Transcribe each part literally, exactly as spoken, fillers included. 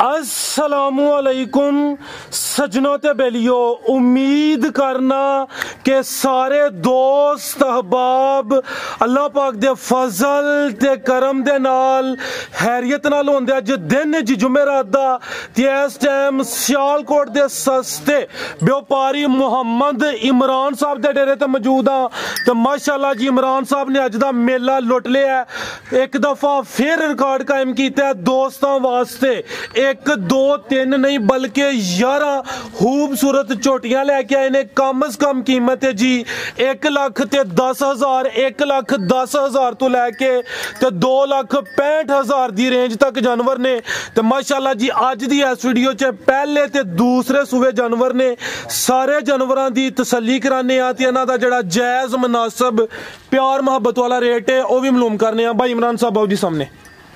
अस्सलामुअलैकुम सजनों ते बेलियो, उम्मीद करना कि सारे दोस्त अहबाब अल्लाह पाक दे फजल ते करम दे नाल हैरियत नाल होंदे। अज दिन जी जुमेरात दा ते इस टाइम सियालकोट दे सस्ते व्यापारी मोहम्मद इमरान साहब दे डेरे ते मौजूद हाँ। तो माशाअल्लाह जी इमरान साहब ने अज दा मेला लुट लिया, एक दफा फिर रिकॉर्ड कायम किया दोस्तों वास्ते। एक दो तीन नहीं बल्कि यारह खूबसूरत झोटियां लैके आए ने। कम अज कम कीमत है जी एक लख ते दस हजार एक लख दस हजार तो लैके ते दो लख पैंठ हजार दी रेंज तक जानवर ने। तो माशाअल्लाह जी अज दी इस वीडियो च पहले ते दूसरे सूबे जानवर ने, सारे जानवरों की तसल्ली कराने आ ते इन्हां दा जिहड़ा जायज़ मुनासिब प्यार मुहब्बत वाला रेट है वह भी मालूम करने। भाई इमरान साहब आओ जी सामने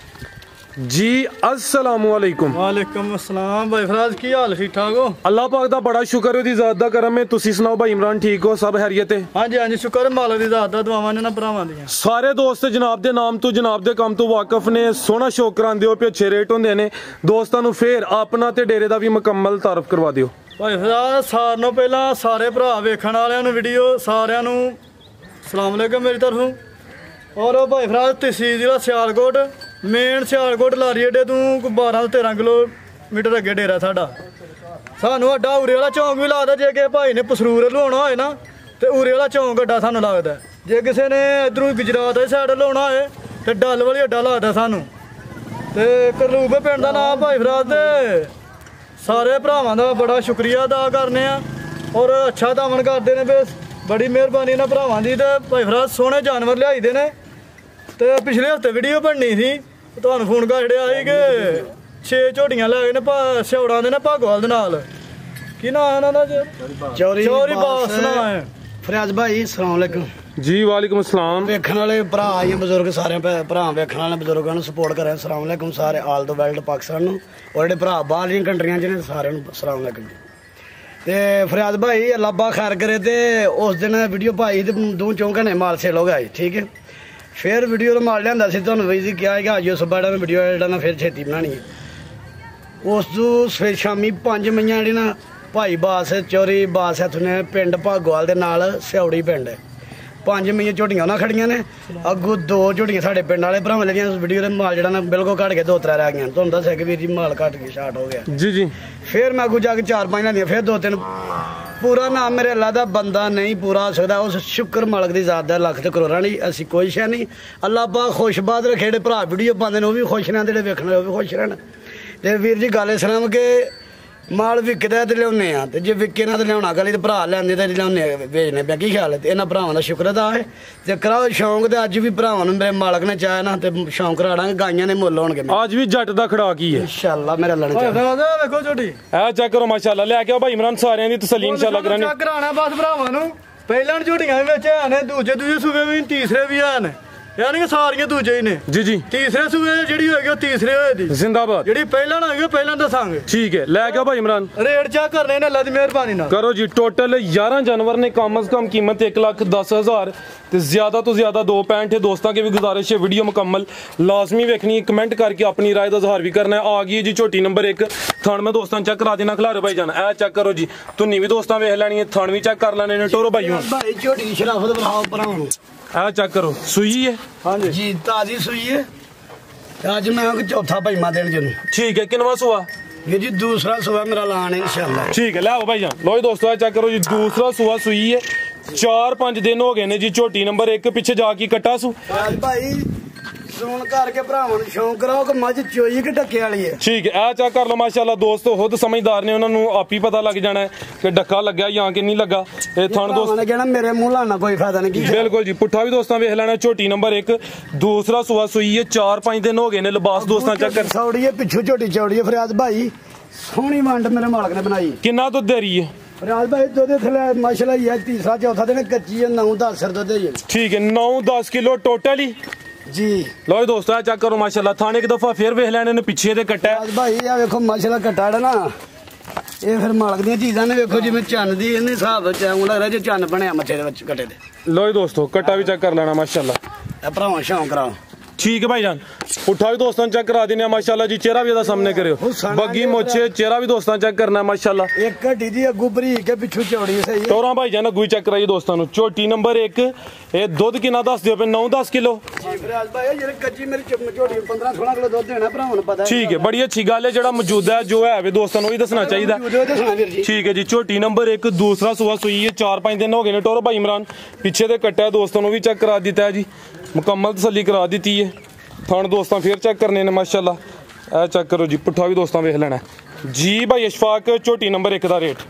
जी। अस्सलामुअलैकुम। वालेकुम अस्सलाम। भाई फराज की हाल ठीक ठाक हो? अल्लाह पाक दा बड़ा शुक्र है, ज़ात दा करम है। तुसी सुनाओ भाई इमरान ठीक हो? सब खैरियत है? हाँ जी हाँ जी शुक्र है मालिक दी ज़ात दा, दुआवां ने ना भरावां दियां। सारे दोस्त जनाब दे नाम तो जनाब दे काम तो वाकफ ने, सोहना शौक करांदे हो, अच्छे रेट होंदे ने। दोस्तां नूं फिर अपना ते डेरे दा भी मुकम्मल तारफ करवा दिओ। भाई फराज सारे नालों पहला सारे भरा वेखण वालियां नूं वीडियो सारियां नूं सलाम अलैकुम मेरी तरफों। और भाई फराज तहसील जिला सियालकोट, मेन सियालकोट लारी अड्डे तू बारह तेरह किलोमीटर अगे डेरा साडा। सानू अड्डा उरे वाला चौंक भी लगता, जे कि भाई ने पसरूर लुआना होए ना तो उरे वाला चौंक अड्डा सानू लगता है। जे किसी ने इधरों गुजरात की साइड लुआना होए तो डल वाली अड्डा लगता सानू। तो करलूबे पिंड का नाम भाई फराज दे सारे भरावां दा बड़ा शुक्रिया अदा करने और अच्छा दामन करते हैं। बस बड़ी मेहरबानी इन्हां भरावां दी। ते भाई फराज सोहने जानवर लियाई दे ने। तो पिछले हफ्ते वीडियो बननी थी तो फोन कर छड़िया ਸੀ कि छे झोटियां लै गए ने स्यौड़ां दे ने भागोवाल दे नाल। की नाम है इन्हां दा? चौरी चौरी बास नाम है। फरियाज भाई अस्सलाम वालेकुम जी। वालेकुम अस्सलाम। वेखण वाले भरा आए बजुर्ग सारे भरा वेखण वाले बजुर्गों को सपोर्ट करें। अस्सलाम वालेकुम सारे आल द वर्ल्ड पाकिस्तान नूं और जिहड़े भरा बाहरलियां कंट्रियां च ने सारे नूं अस्सलाम वालेकुम। ते फरियाज भाई अल्लाह पा खैर करे। ते उस दिन वीडियो पाई ते दो चौं घंटे माल सेल हो गए, ठीक है। फिर वीडियो का माल लिया सी तुहानूं भी क्या है कि अज उस बड़ा वीडियो जेह्ड़ा ना फिर छेती बनानी है। उस तू फिर शामी पंज मईयां जेह्ड़ी ना भाई बास चौरी बास ने पिंड भागोवाल दे नाल स्यौड़ी पिंड पंज मईयां झोटियां उन्हां खड़ियां ने। अगों दो झोटियां साडे पिंड वाले भरावां लगियां। उस वीडियो का माल जेह्ड़ा ना बिल्कुल घट के दो त्रै रह गई। तुहानूं दस्सेआ कि वीर जी माल घट के स्टार्ट हो गया जी जी। फिर मैं अगों जाके चार पंज लियां, फिर दो तीन। पूरा नाम मेरे अल्लाह का बंदा नहीं पूरा हो सकता। उस शुक्र मालक की ज़ात दा लख ते करोड़ां नहीं, असी कोई शै नहीं। अल्लाह पाक खुशबाद रखे। जेह्ड़े भरा वीडियो पाते हैं वह भी खुश रहन, जेह्ड़े वेखण वाले भी खुश रहन। ते वीर जी गल इस तरह कि माल विकदा तो लियाने आ, तो जे विके ना तो लिया गली तो भरा लिया तो लिया भेजने पे। की ख्याल है? तो इन्होंने भरावां का शुक्र अदा है। तो कराओ शौक। तो अज भी भरावां नूं मेरे मालक ने चाहे ना तो शौक करा डांगे। गाइयां ने मुल होणगे अज भी जट दा खड़ा की है इंशाअल्लाह मेरे अल्लाह ने चाहे। देखो झोटी ए चेक करो माशाअल्लाह। लेके आओ भाई इमरान सारियां दी तसल्ली इंशाअल्लाह कराने। चेक कराना बस भरावां नूं। पहलां झोटियां विच है, दूजे दूजे सूबे भी तीसरे भी हैं, यानी कि सारियां दूजे ही ने जी जी। तीसरे सूबे जिहड़ी होएगी तीसरे होएगी जिंदाबाद। जिहड़ी पहला होएगी पहला दसांगे, ठीक है। ले गया भाई इमरान रेट चेक करने ने अल्लाह दी मेहरबानी नाल करो जी। टोटल ग्यारह जानवर ने, कम अज कम कीमत एक लाख दस हजार ते ज्यादा तो ज्यादा दो पैंठ है। दोस्तों की भी गुजारिश है वीडियो मुकम्मल लाजमी वेखनी है, कमेंट करके अपनी राय का इजहार भी करना है। आ गई है जी झोटी नंबर एक। थन में दोस्तों चेक करा देना खिलारे भाई जाना। ए चेक करो जी, तुन्नी भी दोस्तों वेख लैनी है, थन भी चेक कर लेने ने। टोरो भाई भाई झोटी दी शराफत बनाओ भरावां। ए चेक करो, सुई है? हाँ जी ताजी सुई है। अज मैं चौथा भाईमा देन जन, ठीक है। किनवा सुआ? ये जी दूसरा सुआ मेरा लान है इंशाअल्लाह, ठीक है। लाओ भाई जान लो जी दोस्तों चेक करो जी, दूसरा सुआ सुई है। चार पांच दिन हो गए ने जी झोटी नंबर एक पिछे जाके कट्टा सू। भाई सुन करके भरावां नूं शौक कराओ कि मझ चोई कि ढक्के वाली है, ठीक है। आ चेक कर लो माशाअल्लाह दोस्तों, खुद समझदार ने, उन्होंने आप ही पता लग जाना है कि डक्का लग गया या कि नहीं लगा। ये थन दोस्त कहना मेरे मुंह लाना कोई फायदा नहीं। बिल्कुल जी, पुट्ठा भी दोस्तों वेख लेना। झोटी नंबर एक दूसरा सुआ सुई है। चार पांच दिन हो गए ने। लिबास दोस्तों चेक कर, सौड़ी है पिछू झोटी चौड़ी है। फरियाद भाई सोहनी वंड मेरे मालक ने बनाई। कितना दुध दे रही है फरियाद भाई? दुध थले माशाल्लाह ही है, तीसरा चौथा दिन कच्ची है, नौ दस दुध है, ठीक है। नौ दस किलो टोटल ही जी। लो दोस्तों चेक करो माशाल्लाह। थाने एक दफा फिर वेख लेने ने पिछे दे कट्टा भाई। आ देखो माशाल्लाह कट्टा ना, ये फिर मालक दी चीज़ां ने। देखो जिवें चन्न दी इन्हें हिसाब च लग रहा जो चन्न बनया मथे दे कट्टे दे। लो दोस्तों कट्टा भी चेक कर लेना माशाल्लाह। भरावां शौक कराओ। ठीक है भाईजान उठा भी दोस्तों चेक करा देने माशाल्लाह जी चेहरा भी सामने करो बग्गी मोचे चेहरा भी दोस्तों चेक करना माशाल्लाह एक घटी दी अगू बरीक है पिछू चौड़ी सही है टोरा भाईजान अगू चेक कराइए दोस्तों झोटी नंबर एक ये दुध कितना दस दियो पे नौ दस किलो ठीक है बड़ी अच्छी गल है जो मौजूद है जो है दोस्तों वही दसना चाहिए ठीक है जी झोटी नंबर एक दूसरा सुबह सुई है चार पांच दिन हो गए ने टोरो भाई इमरान पीछे से कट्टा दोस्तों भी चेक करा दिता है जी मुकम्मल तसल्ली करा दी है थन दोस्तों फिर चेक करने ने माशाल्लाह ए चेक करो जी पुट्ठा भी दोस्तों वेख लेना जी भाई अशफाक झोटी नंबर एक का रेट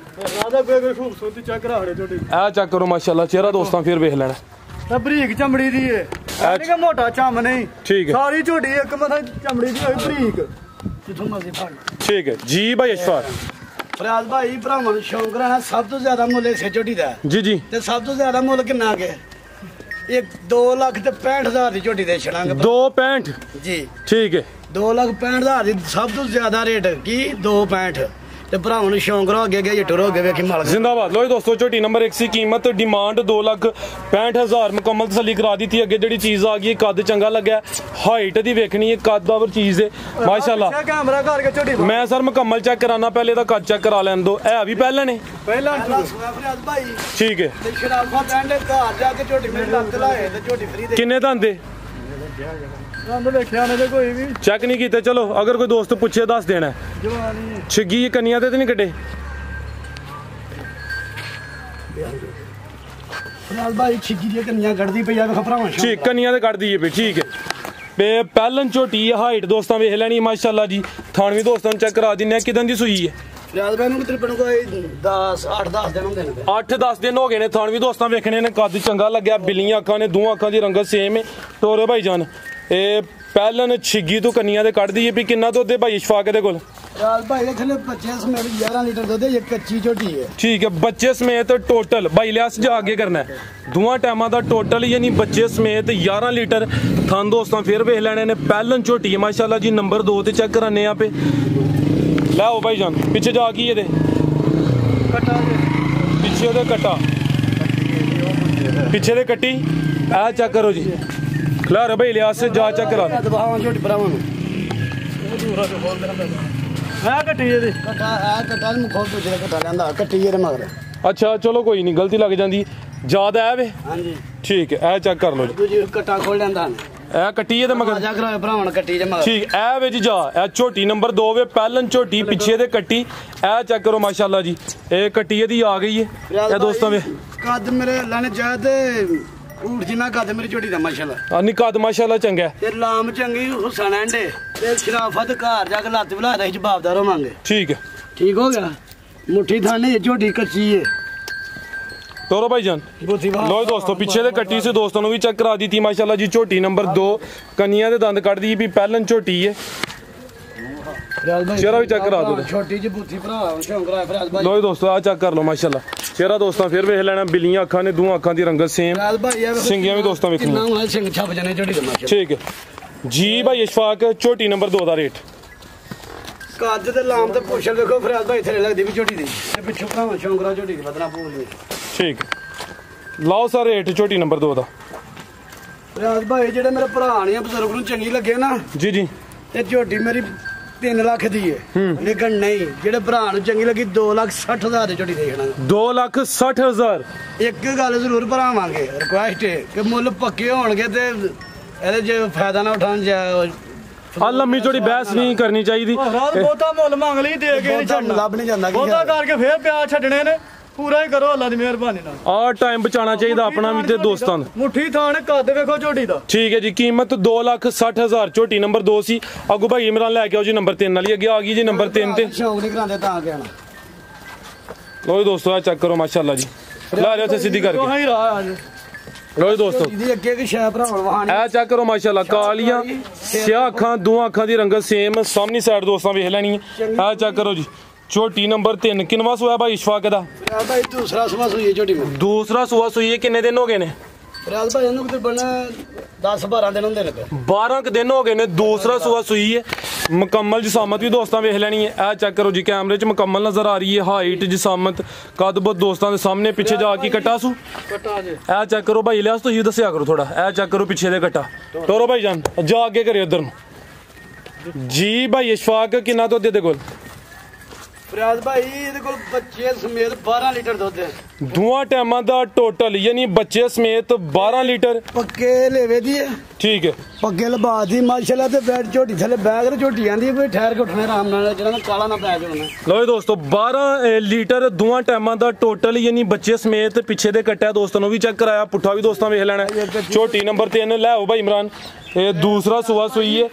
ए चेक करो माशाल्लाह चेहरा दोस्तों फिर वेख लेना बरीक चमड़ी दी है मोटा चम नहीं ठीक है सारी झोटी एक मतलब चमड़ी दी बरीक जिथों मर्जी फड़ ठीक है जी भाई अशफाक फरियाद भाई भरावां नूं शौक रहना सब तो ज्यादा मुੱਲ इसे झोटी दा जी जी ते सब तो ज्यादा मुੱਲ किन्ना के एक दो लाख ते पैंठ हजार की झोटी दे छड़ांगे दो पैंठ जी ठीक है दो लाख पैंठ हजार की सब तो ज्यादा रेट की दो पैंठ ते भरावां नूं शौक रहो अगे अगे टुरो अगे वेखी माल जिंदाबाद लो दोस्तों झोटी नंबर एक सी कीमत डिमांड दो लाख पैंठ हजार मुकम्मल तसल्ली करा दी थी अगे जी चीज आ गई कद चंगा लग्या हाइट दी वेखनी है कद पर चीज है माशाल्लाह कैमरा करके झोटी मैं सर मुकम्मल चेक कराना पहले तो कद चेक करा लैन दो है भी पहले ने पहला ठीक है किन्ने दंद चेक नहीं किते चलो अगर कोई दोस्त पूछे दस देना छिगी कनिया ते नहीं कटे ठीक कनिया ते कट दी पे ठीक है पहलन झोटी है हाइट दोस्तों वेख लैनी माशाल्लाह जी थान भी दोस्तों चेक करा दिने किदन दी सूई है अठ दस दिन हो गए ने थान भी दोस्तों वेखने ने कद चंगा लग्या बिल्लियां अखां ने दो अखां दी रंगत सेम है टोरे भाई जान ए पहलन छिगी तो कनिया ते कट दी है भी किन्ना दुध है भाई इशफाक दे कोल ठीक है बच्चे समेत टोटल भाई लिहाज जा आगे करना है दुआ टाइम का टोटल यानी बच्चे समेत ग्यारह लीटर थान दोस्तों फिर वेख लेने ने पहलन झोटी है माशाल्लाह जी नंबर दो ते चेक कराने यहाँ पे लाओ भाई जान पीछे जा गई ये पीछे दे कट्टा पीछे दे कट्टी आ चेक करो जी खिलार भाई लिहाज से जा चेक करा अच्छा चलो कोई नहीं गलती लग जाती ज्यादा है वे ठीक है ए चेक कर लो जी कट्टा खोल लेंदा ए कट्टी ते मगर जा करा भरावन कट्टी ते मगर ठीक ए वे जी जा ए झोटी नंबर दो वे पहलन झोटी पीछे दे कट्टी ए चेक करो माशाल्लाह जी ए कट्टी दी आ गई है ए दोस्तों वे कद मेरे लाने जाते ऊट जिना कद मेरी झोटी दा माशाल्लाह आ नी कद माशाल्लाह चंगा है ते लाम चंगी हुसन एंडे ते शराफत घर जाके लत बुला दे जवाबदार होवांगे ठीक है ठीक हो गया मुट्ठी थाने झोटी कच्ची है तोरो भाईजान लो दोस्तों पीछे से कट्टी से दोस्तों ने भी चेक करा दी थी माशाल्लाह जी झोटी नंबर दो कनिया दे दंद कट दी भी पहलन झोटी है चेहरा भी चेक करा दो छोटी जी बूथी भरा शौक करा फराज भाई लो दोस्तों आ चेक कर लो माशाल्लाह चेहरा दोस्तों फिर वेख लेना बिल्लियां अखां ने दो अखां दी रंगत सेम सिंगियां भी दोस्तों वेखनी सिंग छप जाने झोटी दा माशाल्लाह ठीक है जी भाई इशफाक झोटी नंबर दो दा रेट कद ते लाम ते पुछल देखो फराज भाई थले लगदी भी झोटी दी ते पिछो भरा शौक करा झोटी दी बदना पूल ठीक लाओ सर रेट झोटी नंबर दो दा फराज भाई जेडे मेरे भरा ने बजुर्ग नु चंगी लगे ना जी जी ते झोटी मेरी तीन लाख दी है लेकिन नहीं जेडे भरा नु चंगी लगी दो लाख साठ हजार दी झोटी देखना दो लाख साठ हजार एक गल जरूर भरावांगे रिक्वेस्ट है कि मुੱਲ पक्के होणगे ते ਇਹਦੇ ਜੇ फायदा ना उठान जाए आ लम्मी चौड़ी बहस नहीं करनी चाहिए ਬਹੁਤਾ ਮੁੱਲ ਮੰਗ ਲਈ ਦੇ ਕੇ ਨਹੀਂ ਛੱਡਣਾ ਲੱਭ ਨਹੀਂ ਜਾਂਦਾ ਬਹੁਤਾ ਕਰਕੇ ਫੇਰ ਪਿਆਰ ਛੱਡਣੇ ਨੇ पूरा ही करो अल्लाह दी मेहरबानी नाल आ टाइम बचाना चाहिए अपना भी ते दोस्तां मुट्ठी थान कद वेखो झोटी दा ठीक है जी कीमत दो लाख साठ हजार झोटी नंबर दो सी अगू भाई इमरान लैके आओ जी नंबर तीन वाली अगे आ गई जी नंबर तीन ते शौक नहीं करांदे तां कहना लो दोस्तों आ चेक करो माशाल्लाह जी ला रहे थे सीधी करके वही रहा आज लो दोस्तों दी अगे के शय भरावन वहानी ए चेक करो माशाल्लाह कालियां स्याह अखां दो अखां दी रंगत सेम सामने साइड दोस्तां वेख लैनी है ए चेक करो जी झोटी नंबर तीन किनवा सुआ भाई इशफाक दा भाई दूसरा सुआ सुई है झोटी में दूसरा सुआ सुई है किन्ने दिन हो गए ने फराज भाई इनु किते बना दस बारह दिन होंदे ने बारह दिन हो गए ने दूसरा सुआ सुई है मुकम्मल जिसामत भी दोस्तों वेख लैनी है। ए चेक करो जी कैमरे च मुकम्मल नज़र आ रही है। हाइट जिसामत कद बहुत दोस्तों के सामने पिछे जाके कट्टा सू ए चेक करो भाई लिहाज तो दसिया करो थोड़ा। ए चेक करो पिछे दे कट्टा टोरो भाई जान जा अगे करिए उधर जी। भाई इशफाक किन्ना दुध दे कोल फरियाद भाई ਇਹਦੇ ਕੋਲ ਬੱਚੇ ਸਮੇਤ बारह लीटर ਦੁੱਧ ਹੈ। दोवां टाइमां दा टोटल यानी बच्चे समेत बारह लीटर ਪੱਕੇ ਲੇਵੇ ਦੀ ਹੈ। ठीक है ਪੱਕੇ ਲਬਾ ਦੀ ਮਾਸ਼ਾਅੱਲਾ ਤੇ ਬੈਠ ਝੋਟੀ ਥੱਲੇ ਬੈਗ ਤੇ ਝੋਟੀ ਆਂਦੀ ਕੋਈ ਠਹਿਰ ਕੇ ਉੱਠਣਾ ਆਰਾਮ ਨਾਲ ਜਿਹੜਾ ਨਾ ਕਾਲਾ ਨਾ ਪੈ ਜਾਣਾ। लो दोस्तों बारह लीटर दोवां टाइमां दा टोटल यानी बच्चे समेत पिछे दे कट्टा दोस्तों ने भी चेक कराया पुट्ठा भी दोस्तों वेख लेना। झोटी नंबर तीन ले आओ भाई इमरान ये दूसरा सुआ सुई है।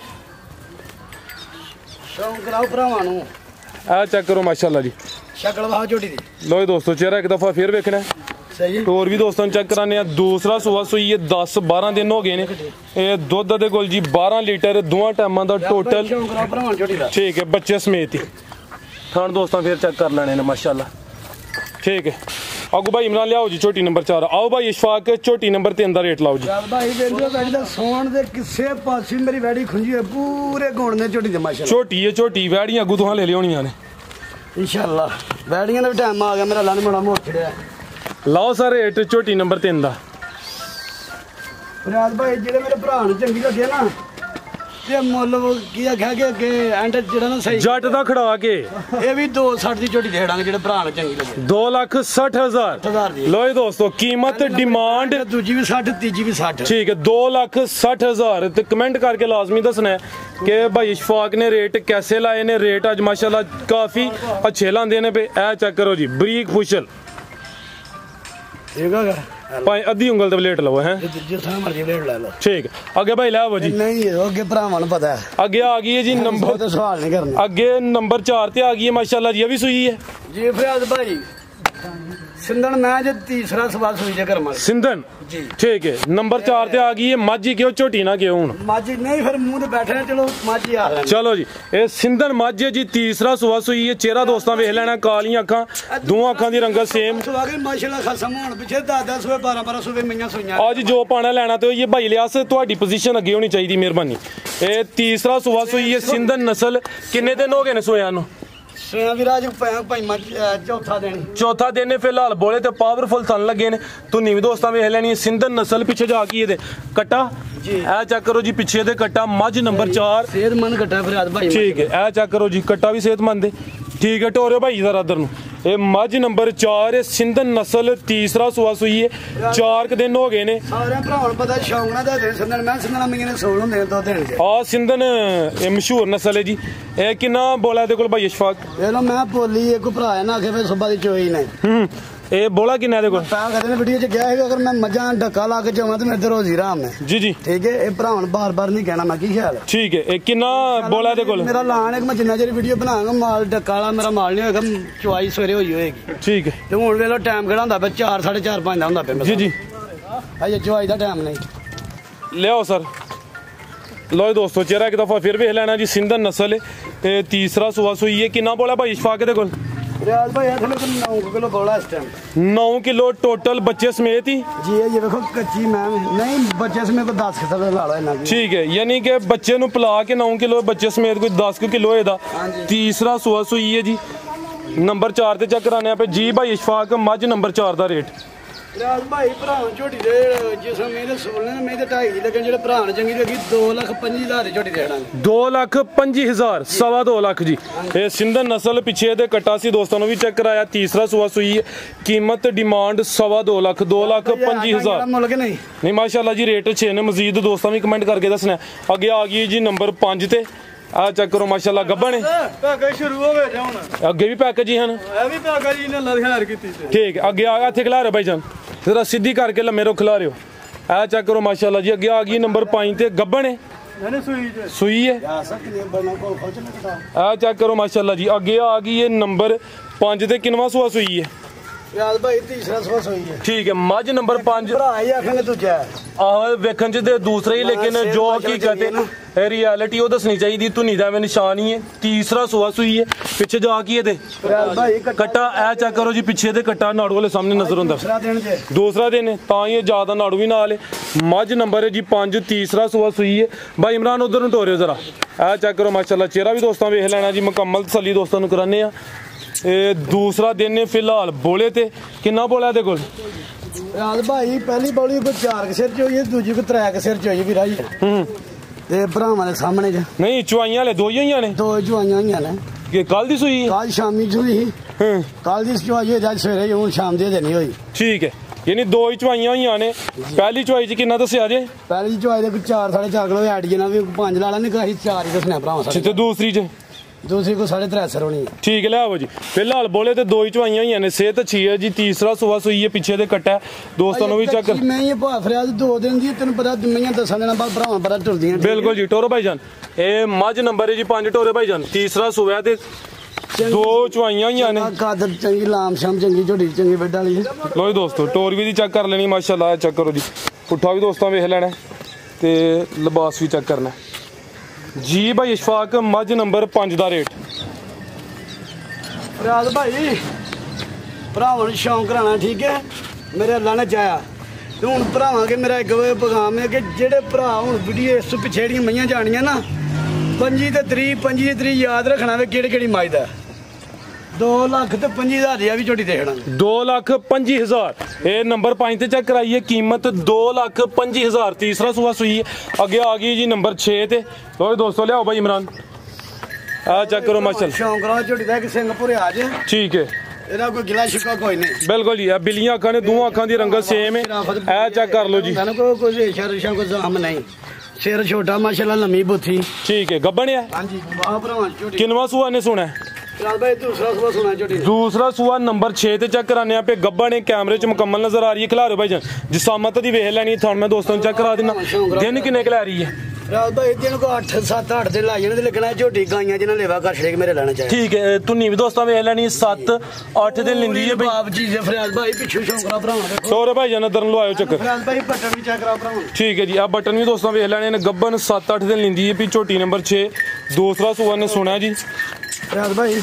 ਸ਼ੌਂਕ ਕਰਾਓ ਭਰਾਵਾਂ ਨੂੰ। आ चेक करो माशाल्लाह जी ਸ਼ਕਲ ਵਾਹ ਝੋਟੀ ਦੀ लो जी दोस्तों चेहरा एक दफा फिर वेखना ਸਹੀ टोर भी दोस्तों चेक कराने दूसरा सुबह सुई है दस बारह दिन हो गए ने ये दुध दे कोल जी बारह लीटर दोवां टाइमां दा टोटल ਸ਼ੌਂਕ ਕਰਾਓ ਭਰਾਵਾਂ ਝੋਟੀ ਦਾ। ठीक है बच्चे समेत ही खान दोस्तों फिर चेक कर लेने ने माशाल्लाह ठीक है। आगू भाई इमरान लियाओ जी झोटी नंबर चार आओ भाई इशफाक झोटी नंबर तीन दा रेट लाओ जी। ਭਾਈ ਵੇਂਦੇ ਵੈੜੀ ਦਾ ਸੋਣ ਦੇ ਕਿਸੇ ਪਾਸੇ ਮੇਰੀ ਵੈੜੀ ਖੁੰਝੀ ਹੋਏ ਪੂਰੇ ਗੁਣ ਨੇ ਝੋਟੀ ਦੇ ਮਾਸ਼ਾਅੱਲਾ। झोटी है झोटी वैड़ियां अगू तुहां ले लियोनियां ने इंशाअल्लाह वैड़ियां ਦਾ ਵੀ ਟਾਈਮ ਆ ਗਿਆ ਮੇਰਾ ਲੰਨ ਮੋੜਾ ਮੋੜ ਛੜਿਆ। लाओ सर रेट झोटी नंबर तीन दा। ਫਰਿਆਦ ਭਾਈ ਜਿਹੜੇ ਮੇਰੇ ਭਰਾ ਨੂੰ ਚੰਗੀ ਲੱਗੇ ਨਾ ਤੇ ਮੁੱਲ ਕੀ ਆਖਿਆ ਕਿ ਅੱਗੇ ਐਂਡ ਜਿਹੜਾ ਨਾ ਸਹੀ जट दा खड़ा के ਇਹ ਵੀ दो साठ ਦੀ ਝੋਟੀ ਦੇ ਦਾਂਗੇ ਜਿਹੜੇ ਭਰਾ ਨੂੰ ਚੰਗੀ ਲੱਗੇ। दो लाख साठ हजार ਹਜ਼ਾਰ ਦੀ लो जी दोस्तों कीमत डिमांड ਦੂਜੀ ਵੀ साठ ਤੀਜੀ ਵੀ साठ। ठीक है दो लाख साठ हजार तो कमेंट करके लाजमी दसना है कि भाई इशफाक ने रेट कैसे लाए ने। रेट अज माशाल्लाह काफी अच्छे लांदे ने पे ए चेक करो जी बरीक फुशल ठीक है भाई अद्धी उंगल ते प्लेट लो है जिस तरह मर्जी प्लेट ले लो। ठीक है आगे भाई लाओ जी नहीं अगे भरावां ਨੂੰ ਪਤਾ ਹੈ आगे आ गई है जी नंबर तो सवाल नहीं करना। आगे नंबर चार ते आ गई है माशाल्लाह जी अभी सुई है जी फरियाद भाई सिंधन मैं जो तीसरा सवाल सुई दे कर मार सिंधन जी ठीक है नंबर चार ते आ गई है माझी क्यों झोटी ना क्यों हुन माझी नहीं फिर मुंह ते बैठे चलो माझी आ रहा चलो जी ये सिंधन माझी है जी तीसरा सुबह सुई है चेहरा दोस्तों वेख लेना कालियां अखां दो अखां दी रंगत सेम सुवागे माशाल्लाह खसम होण पिछे दस दस सुबह बारह बारह सुबह मईयां सुईयां आज जो पाना लेना तो ये भाई लिहाज ਤੁਹਾਡੀ पोजीशन अगे होनी चाहिए मेहरबानी। ये तीसरा सुबह सुई है सिंधन नस्ल किन्ने दिन हो गए ने सोया नु सोया विराज भाईमा चौथा दिन चौथा दिन ने फिलहाल बोले तो पावरफुल थन लगे ने तू नी भी दोस्तां वेख लेनी है सिंधन नस्ल पिछे जाके ये कट्टा जी ए चेक करो जी पिछे दे कट्टा मझ नंबर चार सेहतमंद कट्टा फरियाद भाई ठीक है ए चेक करो जी कट्टा भी सेहतमंद है ठीक है टोरियो भाई जरा इधर नु ये मझ नंबर चार है सिंधन नस्ल तीसरा सुआ सुई है चार क दिन हो गए ने सारे भरावां ਨੂੰ ਪਤਾ ਸ਼ੌਂਕ ਨਾਲ ਦੇ ਸਿੰਧਨ ਮੈਂ ਸਿੰਧਨ ਮੀਆਂ ਨੇ ਸੋਲ ਹੁੰਦੇ ਦੋ ਦਿਨ ਦੇ आ सिंधन ये मशहूर नस्ल है जी ए किन्ना बोला है कोल भाई इशफाक ਇਹ ਲੋ ਮੈਂ ਬੋਲੀ ਇੱਕ ਭਰਾ ਹੈ ਨਾ ਕਿ ਫੇ ਸੁਬਾ ਦੀ ਚੋਈ ਨੇ हम्म ਇਹ ਬੋਲਾ ਕਿੰਨਾ ਦੇ ਕੋਲ ਤਾਂ ਕਹਿੰਦੇ ਨੇ ਵੀਡੀਓ 'ਚ ਗਿਆ ਹੈ ਅਗਰ ਮੈਂ ਮੱਝਾਂ ਡੱਕਾ ਲਾ ਕੇ ਜਾਵਾਂ ਤੇ ਮੇਰੇ ਤੇ ਰੋਜ਼ੀ ਰਾਮ ਹੈ जी जी ਠੀਕ ਹੈ ਇਹ ਭਰਾਵਾਂ ਨੂੰ ਬਾਰ-ਬਾਰ ਨਹੀਂ ਕਹਿਣਾ ਮੈਂ ਕੀ ਖਿਆਲ ਹੈ ठीक है ਇਹ ਕਿੰਨਾ ਬੋਲਾ ਦੇ ਕੋਲ ਮੇਰਾ ਲਾਣ ਹੈ ਕਿ ਮੈਂ ਜਿੰਨਾ ਚਿਰ ਵੀਡੀਓ ਬਣਾਵਾਂਗਾ ਮਾਲ ਡੱਕਾ ਵਾਲਾ ਮੇਰਾ ਮਾਲ ਨਹੀਂ ਹੋਏਗਾ ਚੁਆਈ ਸਵੇਰੇ ਹੋਈ ਹੋਏਗੀ ठीक है ਤੇ ਹੁਣ ਵੇਲੋ ਟਾਈਮ ਕਿਹੜਾ ਹੁੰਦਾ ਪਿਆ ਚਾਰ ਸਾਢੇ ਚਾਰ ਪੰਜ ਦਾ ਹੁੰਦਾ ਪਿਆ जी जी ਅਜੇ ਚੁਆਈ ਦਾ ਟਾਈਮ ਨਹੀਂ लियाओ सर लो दोस्तों चेहरा एक दफा फिर वेख लेना जी सिंधन नस्ल है तीसरा सुआ सुई है किन्ना बोला भाई इशफाक दे कोल रियाज भाई ये थोड़े नौ किलो बोला इस टाइम नौ किलो टोटल बच्चे समेत ही जी ये देखो कच्ची मैम नहीं बच्चे समेत को दस किलो ला लो इन्ना ठीक है यानी कि बच्चे नु पिला के नौ किलो बच्चे समेत कोई दस किलो एदा तीसरा सुआ सुई है जी नंबर चार ते चेक कराने पे जी भाई इशफाक मझ नंबर चार दा रेट रियाज भाई भरा झोटी दे जिस मेरे सोलने ने मेरे ढाई लगे जेडे भरा चंगी लगी दो लाख पंजी हजार झोटी दे देंगे दो लाख पंजी हजार सवा दो लाख जी ये सिंधन नस्ल पिछे दे कट्टा सी दोस्तों ने भी चेक कराया तीसरा सुआ सुई है कीमत डिमांड सवा दो लाख दो लाख पंजी हजार मुल के नहीं नहीं माशाल्लाह जी रेट छे ने मजीद दोस्तों भी कमेंट करके दसना अगे आ गई जी नंबर पांच ते आ चेक करो माशाल्लाह गब्बन पैकेज शुरू हो गए ਹੁਣ अगे भी पैकेज ही हैं ਇਹ ਵੀ ਪੈकेज ਹੀ ਨੇ ਲਖਿਆਰ ਕੀਤੀ ਤੇ ठीक है अगे आ थे खिला रहे भाई जान जरा सीधी करके लम्बे रो खिला रहे हो आ चेक करो माशाल्लाह जी अगे आ गई नंबर पांच ते गब्बन है ਇਹਨੇ ਸੂਈ ਚ सुई है आ सकती है बना को खोच नहीं आ चेक करो माशाल्लाह जी अगे आ गई है नंबर पांच ते किनवा सुआ सुई है ਫਰਿਆਦ ਭਾਈ ਤੀਸਰਾ ਸਵਾ ਸੋਈ ਹੈ ਠੀਕ ਹੈ ਮੱਝ ਨੰਬਰ ਪੰਜ ਭਰਾ ਹੀ ਆਖਣਗੇ ਦੂਜਾ ਆਹ ਵੇਖਣ ਚ ਤੇ ਦੂਸਰਾ ਹੀ ਲੇਕਿਨ ਜੋ ਹਕੀਕਤ ਹੈ ਰਿਐਲਿਟੀ ਉਹ ਦੱਸਣੀ ਚਾਹੀਦੀ ਧੁਨੀ ਦਾ ਐਵੇਂ ਨਿਸ਼ਾਨ ਹੀ ਹੈ ਤੀਸਰਾ ਸਵਾ ਸੂਈ ਹੈ ਪਿੱਛੇ ਜਾ ਕੀ ਇਹਦੇ ਫਰਿਆਦ ਭਾਈ ਕੱਟਾ ਐ ਚੈੱਕ ਕਰੋ ਜੀ ਪਿੱਛੇ ਦੇ ਕੱਟਾ ਨਾੜੂ ਵਾਲੇ ਸਾਹਮਣੇ ਨਜ਼ਰ ਹੁੰਦਾ ਦੂਸਰਾ ਦਿਨ ਜੇ ਦੂਸਰਾ ਦਿਨ ਹੈ ਤਾਂ ਹੀ ਇਹ ਜ਼ਿਆਦਾ ਨਾੜੂ ਵੀ ਨਾਲ ਹੈ ਮੱਝ ਨੰਬਰ ਹੈ ਜੀ ਪੰਜ ਤੀਸਰਾ ਸਵਾ ਸੂਈ ਹੈ ਭਾਈ ਇਮਰਾਨ ਉਧਰ ਨੂੰ ਟੋਰਿਓ ਜ਼ਰਾ ਐ ਚੈੱਕ ਕਰੋ ਮਾਸ਼ਾਅੱਲਾ ਚਿਹਰਾ ਵੀ ਦੋਸਤਾਂ ਵੇਖ ਲੈਣਾ ਜੀ ਮੁਕੰਮਲ ਤਸੱਲੀ ਦੋਸਤਾਂ ਨੂੰ ਕਰਾਨੇ ਆ ਇਹ ਦੂਸਰਾ ਦਿਨ ਨੇ ਫਿਲਹਾਲ ਬੋਲੇ ਤੇ ਕਿੰਨਾ ਬੋਲਿਆ ਇਹਦੇ ਕੋਲ ਫਰਿਆਦ ਭਾਈ ਪਹਿਲੀ ਬੋਲੀ ਕੋ ਚਾਰ ਸਿਰ ਚ ਹੋਈ ਦੂਜੀ ਕੋ ਤਰੈ ਸਿਰ ਚ ਹੋਈ ਵੀਰਾ ਜੀ ਹੂੰ ਤੇ ਭਰਾਵਾਂ ਦੇ ਸਾਹਮਣੇ ਚ ਨਹੀਂ ਚੁਆਈਆਂ ਵਾਲੇ ਦੋ ਹੀ ਹੋਈਆਂ ਨੇ ਦੋ ਜਵਾਈਆਂ ਹੋਈਆਂ ਨੇ ਕਿ ਕੱਲ ਦੀ ਸੂਈ ਕੱਲ ਸ਼ਾਮੀ ਜੁਈ ਹੂੰ ਕੱਲ ਦੀ ਚਵਾਈ ਹੋਈ ਅੱਜ ਸਵੇਰੇ ਹੁਣ ਸ਼ਾਮ ਦੇ ਨਹੀਂ ਹੋਈ ਠੀਕ ਹੈ ਯਾਨੀ ਦੋ ਹੀ ਚੁਆਈਆਂ ਹੋਈਆਂ ਨੇ ਪਹਿਲੀ ਚੁਆਈ ਚ ਕਿੰਨਾ ਦੱਸਿਆ ਜੇ ਪਹਿਲੀ ਚਵਾਈ ਦੇ ਕੋਈ ਚਾਰ ਸਾਢੇ ਚਾਰ ਕਿਲੋ ਐਡ ਜਨਾ ਵੀ ਪੰਜ ਲਾ ਲੈਣੇ ਅਸੀਂ ਚਾਰ ਹੀ ਦੱਸਣਾ ਭਰਾਵਾਂ ਤੇ ਸਾਡੇ ਦੂਸਰੀ ਚ ਦੂਸਰੀ ਕੋ ਸਾਢੇ ਤਿੰਨ ਸੌ ਹੋਣੀ ਠੀਕ ਹੈ ਲੈ ਆਵੋ ਜੀ ਫਿਲਹਾਲ ਬੋਲੇ ਤੇ ਦੋ ਹੀ ਚੁਆਈਆਂ ਹੋਈਆਂ ਨੇ ਸਿਹਤ ਅੱਛੀ ਹੈ ਜੀ ਤੀਸਰਾ ਸੁਆ ਸੂਈ ਹੈ ਪਿੱਛੇ ਦੇ ਕੱਟਾ ਦੋਸਤਾਂ ਨੂੰ ਵੀ ਚੱਕ ਮੈਂ ਇਹ ਭਾ ਫਰਿਆਦ ਦੋ ਦਿਨ ਦੀ ਤੈਨੂੰ ਪਤਾ ਮਈਆਂ ਦੱਸਾਂ ਦੇਣਾ ਬਾਅਦ ਭਰਾਵਾਂ ਬੜਾ ਟੁਰਦੀਆਂ ਬਿਲਕੁਲ ਜੀ ਟੋਰੋ ਭਾਈਜਾਨ ਇਹ ਮੱਝ ਨੰਬਰ ਹੈ ਜੀ ਪੰਜ ਟੋਰੇ ਭਾਈਜਾਨ ਤੀਸਰਾ ਸੁਆ ਤੇ ਦੋ ਚੁਆਈਆਂ ਹੋਈਆਂ ਨੇ ਕਾਦਰ ਚੰਗੀ ਲਾਮ ਸ਼ਾਮ ਚੰਗੀ ਝੋਟੀ ਚੰਗੀ ਬੈੱਡ ਵਾਲੀ ਲੋ ਜੀ ਦੋਸਤੋ ਟੋਰ ਵੀ ਦੀ ਚੈੱਕ ਕਰ ਲੈਣੀ ਮਾਸ਼ਾਅੱਲਾ ਚੈੱਕ ਕਰੋ ਜੀ ਪੁੱਠਾ ਵੀ ਦੋਸਤਾਂ ਵੇਖ ਲੈਣਾ ਤੇ ਲਿਬਾਸ ਵੀ ਚੈੱਕ ਕਰਨਾ ਜੀ ਭਾਈ ਇਸ਼ਫਾਕ ਮੱਝ ਨੰਬਰ ਪੰਜ ਦਾ ਰੇਟ ਫਰਿਆਦ ਭਾਈ ਭਰਾਵਾਂ ਨੂੰ ਸ਼ੌਂਕ ਕਰਾਣਾ ਠੀਕ ਹੈ ਮੇਰੇ ਅੱਲਾ ਨੇ ਚਾਹਿਆ ਤੇ ਹੁਣ ਭਰਾਵਾਂ ਕੇ ਮੇਰਾ ਇੱਕ ਪੈਗਾਮ ਹੈ ਕਿ ਜਿਹੜੇ ਭਰਾ ਹੁਣ ਵੀਡੀਓ ਇਸ ਤੋਂ ਪਿਛੇੜੀਆਂ ਮਈਆਂ ਜਾਣੀਆਂ ਨਾ ਪੰਜੀ ਤੇ ਤਰੀਹ ਪੰਜੀ ਤਰੀਹ ਯਾਦ ਰੱਖਣਾ ਵੇ ਕਿਹੜੀ ਕਿਹੜੀ ਮੱਝ ਦਾ ਦੋ ਲੱਖ ਤੇ ਪੰਜੀ ਹਜ਼ਾਰ ਦੀ ਆ ਵੀ ਝੋਟੀ ਦੇਖਣਾ ਦੋ ਲੱਖ ਪੰਜੀ ਹਜ਼ਾਰ ਇਹ ਨੰਬਰ ਪੰਜ ਤੇ ਚੈੱਕ ਕਰਾਈਏ ਕੀਮਤ ਦੋ ਲੱਖ ਪੰਜੀ ਹਜ਼ਾਰ ਤੀਸਰਾ ਸੂਆ ਸੂਈ ਅੱਗੇ ਆ ਗਈ ਜੀ ਨੰਬਰ ਛੇ ਤੇ ਲੋ ਦੋਸਤੋ ਲਿਆਓ ਭਾਈ ਇਮਰਾਨ ਆ ਚੈੱਕ ਕਰੋ ਮਾਸ਼ਾਅੱਲਾ ਸ਼ੌਂਕ ਕਰਾ ਝੋਟੀ ਦਾ ਕਿ ਸਿੰਘਪੁਰ ਆ ਜੇ ਠੀਕ ਹੈ ਇਹਦਾ ਕੋਈ ਗਿਲਾ ਸ਼ਿਕਵਾ ਕੋਈ ਨਹੀਂ ਬਿਲਕੁਲ ਜੀ ਆ ਬਿੱਲੀਆਂ ਅੱਖਾਂ ਨੇ ਦੋਵਾਂ ਅੱਖਾਂ ਦੀ ਰੰਗਤ ਸੇਮ ਹੈ ਇਹ ਚੈੱਕ ਕਰ ਲਓ ਜੀ ਮੈਨੂੰ ਕੋਈ ਕੋਈ ਇਸ਼ਾਰਾ ਇਸ਼ਾਰਾ ਕੋਈ ਜ਼ਾਮ ਨਹੀਂ ਸਿਰ ਛੋਟਾ ਮਾਸ਼ਾਅੱਲਾ ਲੰਮੀ ਬੁੱਥੀ ਠੀਕ ਹੈ ਗੱਬਣ ਹੈ ਹਾਂਜੀ ਵਾਹ ਭਰਾਵਾਂ ਝੋਟੀ ਕਿੰਨਵਾ ਸੂਆ ਨੇ ਸੁਣਾ ਚਲ ਭਾਈ ਦੂਸਰਾ ਸੂਆ ਸੁਣਾ ਝੋਟੀ ਦੂਸਰਾ ਸੂਆ ਨੰਬਰ ਛੇ ਤੇ ਚੈੱਕ ਕਰਾਨੇ ਆ ਪੇ ਗੱਬਣ ਨੇ ਕੈਮਰੇ 'ਚ ਮੁਕੰਮਲ ਨਜ਼ਰ ਆ ਰਹੀ ਹੈ ਖਿਲਾਰੋ ਭਾਈ ਜਾਨ ਜਿਸਾਮਤ ਦੀ ਵੇਖ ਲੈਣੀ ਤੁਹਾਨੂੰ ਮੈਂ ਦੋਸਤਾਂ ਨੂੰ ਚੈੱਕ ਕਰਾ ਦਿੰਦਾ ਦਿਨ ਕਿੰਨੇ ਕੁ ਲੈ ਰਹੀ ਹੈ ਰਾਤ ਭਾਈ ਦਿਨ ਕੋ ਅੱਠ ਸੱਤ ਅੱਠ ਦੇ ਲਾ ਜਾਣੇ ਤੇ ਲੱਗਣਾ ਝੋਟੀ ਗਾਈਆਂ ਜਿਹਨਾਂ ਲੇਵਾ ਕਰ ਛੜੇ ਮੇਰੇ ਲੈਣਾ ਚਾਹੀਦਾ ਠੀਕ ਹੈ ਤੁਨੀ ਵੀ ਦੋਸਤਾਂ ਵੇਖ ਲੈਣੀ ਸੱਤ ਅੱਠ ਦਿਨ ਲਿੰਦੀ ਹੈ ਬਈ ਬਾਪ ਜੀ ਦੇ ਫਰਿਆਦ ਭਾਈ ਪਿੱਛੂ ਸ਼ੌਂਕਰਾ ਭਰਾਵਾਂ ਦੇਖੋ ਸੋਰੇ ਭਾਈ ਜਾਨ ਦਰਨ ਲਵਾਇਓ ਚੱਕਰ ਫਰਿਆਦ ਭਾਈ ਬਟਨ ਵੀ ਚੈੱਕ ਕਰਾ ਭਰਾਵਾਂ ਠੀਕ ਹੈ ਜੀ ਆ ਬਟਨ ਵੀ ਦੋਸਤਾਂ ਵੇਖ ਲੈਣੇ ਨੇ ਗੱਬਨ ਸੱਤ ਅੱਠ ਦਿਨ ਲਿੰਦੀ ਹੈ ਵੀ ਝੋਟੀ ਨੰਬਰ ਛੇ ਦੂਸਰਾ ਸੂਆ ਨੇ ਸੁਣਿਆ ਜੀ ਫਰਿਆਦ ਭਾਈ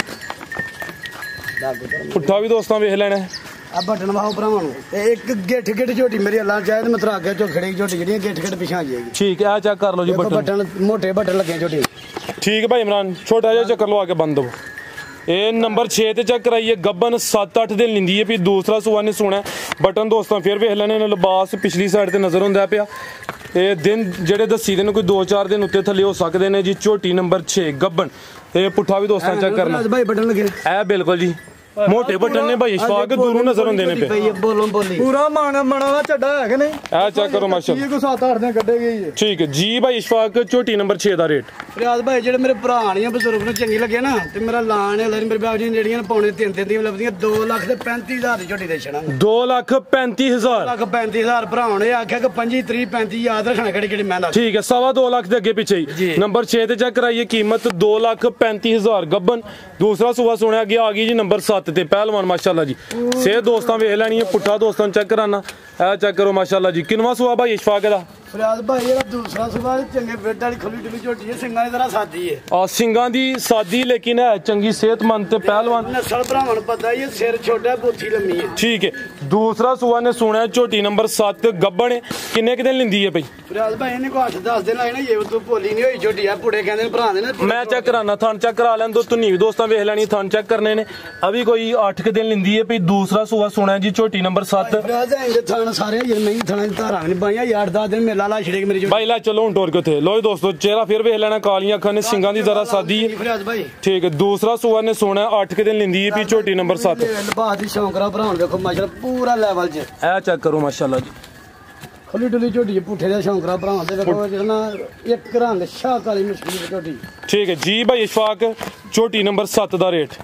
ਪੁੱਠਾ ਵੀ ਦੋਸਤਾਂ ਵੇਖ ਲੈਣਾ ਆ ਬਟਨ ਵਾਹੋ ਭਰਾਵਾਂ ਨੂੰ ਤੇ ਇੱਕ ਗਿੱਠ ਗਿੱਠ ਝੋਟੀ ਮੇਰੀ ਅੱਲਾ ਚਾਹੇ ਤੇ ਮੈਂ ਤਰਾ ਅੱਗੇ ਚੋ ਖੜੀ ਝੋਟੀ ਜਿਹੜੀਆਂ ਗਿੱਠ ਗਿੱਠ ਪਿਛਾਂ ਜਾਏਗੀ ਠੀਕ ਹੈ ਆ ਚੈੱਕ ਕਰ ਲਓ ਜੀ ਬਟਨ ਬਟਨ ਮੋਟੇ ਬਟਨ ਲੱਗੇ ਝੋਟੀ ਠੀਕ ਹੈ ਭਾਈ ਇਮਰਾਨ ਛੋਟਾ ਜਿਹਾ ਚੱਕਰ ਲਵਾ ਕੇ ਬੰਦ ਦੋ ਇਹ ਨੰਬਰ ਛੇ ਤੇ ਚੈੱਕ ਕਰਾਈਏ ਗੱਬਨ ਸੱਤ ਅੱਠ ਦਿਨ ਲਿੰਦੀ ਹੈ ਵੀ ਦੂਸਰਾ ਸੂਆ ਨੇ ਸੁਣਾ ਬਟਨ ਦੋਸਤਾਂ ਫਿਰ ਵੇਖ ਲੈਣੇ ਨੇ ਲਿਬਾਸ ਪਿਛਲੀ ਸਾਈਡ ਤੇ ਨਜ਼ਰ ਹੁੰਦਾ ਪਿਆ ਇਹ ਦਿਨ ਜਿਹੜੇ ਦੱਸੀ ਦੇ ਨੇ ਕੋਈ ਦੋ ਚਾਰ ਦਿਨ ਉੱਤੇ ਥੱਲੇ ਹੋ ਸਕਦੇ ਨੇ ਜੀ ਝੋਟੀ ਨੰਬਰ ਛੇ ਗੱਬਨ ਇਹ ਪੁੱਠਾ ਵੀ ਦੋਸਤਾਂ ਚੈੱਕ ਕਰਨਾ ਭਾਈ ਬਟਨ ਲੱਗੇ ਇਹ ਬਿਲਕੁਲ ਜੀ ਮੋਟੇ ਬਟਨ ਨੇ ਭਾਈ ਇਸ਼ਫਾਕ ਦੂਰੋਂ ਨਜ਼ਰ ਹੁੰਦੇ ਨੇ ਪਏ ਬੋਲੋਂ ਬੋਲੀ ਪੂਰਾ ਮਾਣਾ ਮਾਣਾ ਦਾ ਝੱਡਾ ਹੈ ਕਿ ਨਹੀਂ ਆ ਚੈੱਕ ਕਰੋ ਮਾਸ਼ਾਅੱਲਾ ਇਹ ਕੋ ਸੱਤ ਅੱਠ ਦਿਨ ਕੱਢੇ ਗਈ ਠੀਕ ਹੈ ਜੀ ਭਾਈ ਇਸ਼ਫਾਕ ਝੋਟੀ ਨੰਬਰ ਛੇ ਦਾ ਰੇਟ ਫਰਿਆਦ ਭਾਈ ਜਿਹੜੇ ਮੇਰੇ ਭਰਾ ਆਣੀਆਂ ਬਜ਼ੁਰਗ ਨੂੰ ਚੰਗੀ ਲੱਗੇ ਨਾ ਤੇ ਮੇਰਾ ਲਾਣ ਹੈ ਮੇਰੇ ਬਾਪ ਜੀ ਜਿਹੜੀਆਂ ਪੌਣੇ ਤਿੰਨ ਤਿੰਨ ਦੀਆਂ ਲੱਭਦੀਆਂ ਦੋ ਲੱਖ ਤੇ ਪੈਂਤੀ ਹਜ਼ਾਰ ਦੀ ਝੋਟੀ ਦੇ ਛਣਾ ਦੋ ਲੱਖ ਪੈਂਤੀ ਹਜ਼ਾਰ ਲੱਖ ਪੈਂਤੀ ਹਜ਼ਾਰ ਭਰਾ ਨੇ ਆਖਿਆ ਕਿ ਪੰਜੀ ਤਰੀਹ ਪੈਂਤੀ ਯਾਦ ਰੱਖਣਾ ਕਿਹੜੀ ਕਿਹੜੀ ਮੈਂ ਦੱਸ ਠੀਕ ਹੈ ਸਵਾ ਦੋ ਲੱਖ ਦੇ ਅੱਗੇ ਪਿੱਛੇ ਹੀ ਨੰਬਰ ਛੇ ਤੇ ਚੈੱਕ ਕਰਾਈਏ ਕੀਮਤ ਦੋ ਲੱਖ ਪੈਂਤੀ ਹਜ਼ਾਰ ਗੱਬਨ ਦੂਸਰਾ ਸੂਆ ਸੁਣਿਆ ਗਿਆ ਆ ਗਈ ਜੀ ਨੰਬਰ ਸੱਤ ਤੇ ਪਹਿਲਵਾਨ ਮਾਸ਼ਾਅੱਲਾ ਜੀ ਸੇ ਦੋਸਤਾਂ ਵੇਖ ਲੈਣੀ ਹੈ ਪੁੱਠਾ ਦੋਸਤਾਂ ਨੂੰ ਚੈੱਕ ਕਰਾਨਾ ਇਹ ਚੈੱਕ ਕਰੋ ਮਾਸ਼ਾਅੱਲਾ ਜੀ ਕਿੰਨਵਾ ਸੂਆ ਭਾਈ ਇਸ਼ਫਾਕ ਦਾ ਫਰਿਆਦ ਭਾਈ ਜਿਹੜਾ ਦੂਸਰਾ ਸੁਭਾ ਚੰਗੇ ਬੈੱਡ ਵਾਲੀ ਖੁੱਲੀ ਡੁੱਲੀ ਝੋਟੀ ਹੈ ਸਿੰਘਾਂ ਦੀ ਤਰ੍ਹਾਂ ਸਾਦੀ ਹੈ ਆ ਸਿੰਘਾਂ ਦੀ ਸਾਦੀ ਲੇਕਿਨ ਹੈ ਚੰਗੀ ਸਿਹਤਮੰਦ ਤੇ ਪਹਿਲਵਾਨ ਨਸਲ ਭਰਾਵਾਂ ਨੂੰ ਪਤਾ ਹੀ ਹੈ ਸਿਰ ਛੋਟਾ ਬੁੱਥੀ ਲੰਮੀ ਹੈ ਠੀਕ ਹੈ ਦੂਸਰਾ ਸੂਆ ਨੇ ਸੁਣਿਆ ਝੋਟੀ ਨੰਬਰ ਸੱਤ ਗੱਬਣ ਕਿੰਨੇ ਕਿ ਦਿਨ ਲਿੰਦੀ ਹੈ ਭਾਈ ਫਰਿਆਦ ਭਾਈ ਇਹਨੇ ਕੋ ਅੱਠ ਦਸ ਦਿਨ ਆਏ ਨਾ ਇਹ ਤੂੰ ਭੋਲੀ ਨਹੀਂ ਹੋਈ ਝੋਟੀ ਆ ਪੁੜੇ ਕਹਿੰਦੇ ਨੇ ਭਰਾ ਦੇ ਨੇ ਮੈਂ ਚੈੱਕ ਕਰਾਨਾ ਥਣ ਚੈੱਕ ਕਰਾ ਲੈਣ ਦੋ ਤੁਨੀ ਵੀ ਦੋਸਤਾਂ ਵੇਖ ਲੈਣੀ ਥਣ ਚੈੱਕ ਕਰਨੇ ਨੇ ਅਭੀ ਕੋਈ ਅੱਠ ਕਿ ਦਿਨ ਲਿੰਦੀ ਹੈ ਭਾਈ ਦੂਸਰਾ ਸੂਆ ਸੁਣਿਆ ਜੀ ਝੋਟੀ ਨੰਬਰ ਸੱਤ ਫਰਿਆਦ ਇਹਦੇ ਥਣ ਸਾਰੇ ਜਿਹੜੇ ਨਹੀਂ ਥਣਾਂ ਦੀ ਧਾਰਾਂ ਨਹੀਂ ਪਾਈਆਂ ਯਾਰ ਦਸ ਦਿਨ ਮੇਲਾ ਲਾ ਛੜੇ ਮੇਰੀ ਝੋਟੀ ਲੈ ਚਲੋ ਹੁਣ ਟੋਰ ਕੇ ਉੱਥੇ ਲੋ ਦੋਸਤੋ ਚਿਹਰਾ ਫਿਰ ਵੇਖ ਲੈਣਾ ਕਾਲੀਆਂ ਅੱਖਾਂ ਨੇ ਸਿੰਘਾਂ ਦੀ ਜ਼ਰਾ ਸਾਦੀ ਹੈ ਫਰਿਆਦ ਭਾਈ ਠੀਕ ਹੈ ਦੂਸਰਾ ਸੂਆ ਨੇ ਸੋਣਾ ਅੱਠ ਕਿ ਦਿਨ ਲਿੰਦੀ ਹੈ ਵੀ ਝੋਟੀ ਨੰਬਰ ਸੱਤ ਲਬਾਸ ਦੀ ਸ਼ੌਂਕਰਾ ਭਰਾਉਣ ਦੇਖੋ ਮਾਸ਼ਾਅੱਲਾ ਪੂਰਾ ਲੈਵਲ 'ਚ ਇਹ ਚੈੱਕ ਕਰੋ ਮਾਸ਼ਾਅੱਲਾ ਜੀ ਖੁੱਲੀ ਡੁੱਲੀ ਝੋਟੀ ਪੁੱਠੇ ਦਾ ਸ਼ੌਂਕਰਾ ਭਰਾਉਣ ਦੇ ਦੇਖੋ ਜਿਹੜਾ ਨਾ ਇੱਕ ਰੰਗ ਸ਼ਾਹ ਕਾਲੀ ਮਸ਼ਹੂਰ ਝੋਟੀ ਠੀਕ ਹੈ ਜੀ ਭਾਈ ਇਸ਼ਫਾਕ ਝੋਟੀ ਨੰਬਰ ਸੱਤ ਦਾ ਰੇਟ